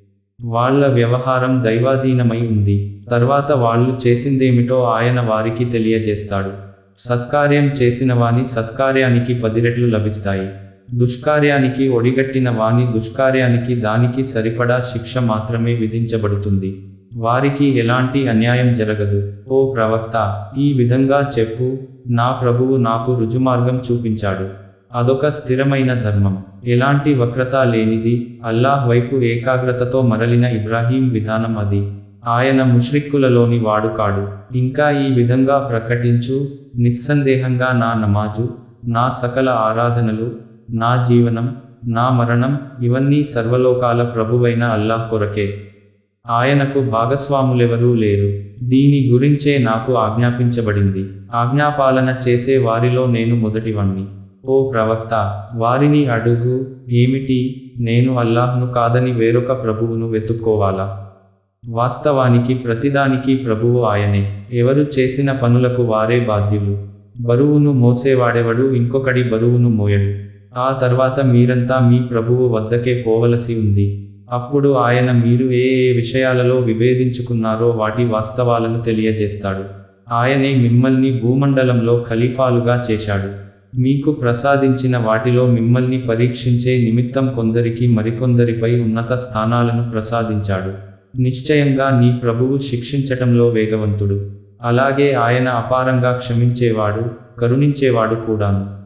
వాళ్ల వ్యవహారం దైవాధీనమై ఉంది. తర్వాత వాళ్ళు చేసిందేమిటో ఆయన వారికి తెలియజేస్తాడు. సత్కార్యం చేసిన వాని సత్కార్యానికి 10 రెట్లు లభిస్తాయి. దుష్కార్యానికి ఒడిగట్టిన వాని దుష్కార్యానికి దానికి సరిపడా శిక్ష మాత్రమే విధించబడుతుంది. వారికి ఎలాంటి అన్యాయం జరగదు. ఓ ప్రవక్త, ఈ విధంగా చెప్పు, నా ప్రభువు నాకు రుజుమార్గం చూపించాడు. అదొక స్థిరమైన ధర్మం, ఎలాంటి వక్రత లేనిది, అల్లాహ్ వైపు ఏకాగ్రతతో మరలిన ఇబ్రాహీం విధానం అది. ఆయన ముష్రిక్కులలోని వాడు కాడు. ఇంకా ఈ విధంగా ప్రకటించు, నిస్సందేహంగా నా నమాజు, నా సకల ఆరాధనలు, నా జీవనం, నా మరణం, ఇవన్నీ సర్వలోకాల ప్రభువైన అల్లాహ్ కొరకే. ఆయనకు భాగస్వాములెవరూ లేరు. దీని గురించే నాకు ఆజ్ఞాపించబడింది. ఆజ్ఞాపాలన చేసే వారిలో నేను మొదటివాణ్ణి. ఓ ప్రవక్త, వారిని అడుగు, ఏమిటి, నేను అల్లాహ్ను కాదని వేరొక ప్రభువును వెతుక్కోవాలా? వాస్తవానికి ప్రతిదానికి ప్రభువు ఆయనే. ఎవరు చేసిన పనులకు వారే బాధ్యులు. బరువును మోసేవాడెవడు ఇంకొకడి బరువును మోయడు. ఆ తర్వాత మీరంతా మీ ప్రభువు వద్దకే పోవలసి ఉంది. అప్పుడు ఆయన మీరు ఏ ఏ విషయాలలో విభేదించుకున్నారో వాటి వాస్తవాలను తెలియజేస్తాడు. ఆయనే మిమ్మల్ని భూమండలంలో ఖలీఫాలుగా చేశాడు. మీకు ప్రసాదించిన వాటిలో మిమ్మల్ని పరీక్షించే నిమిత్తం కొందరికి మరికొందరిపై ఉన్నత స్థానాలను ప్రసాదించాడు. నిశ్చయంగా నీ ప్రభువు శిక్షించటంలో వేగవంతుడు. అలాగే ఆయన అపారంగా క్షమించేవాడు, కరుణించేవాడు కూడాను.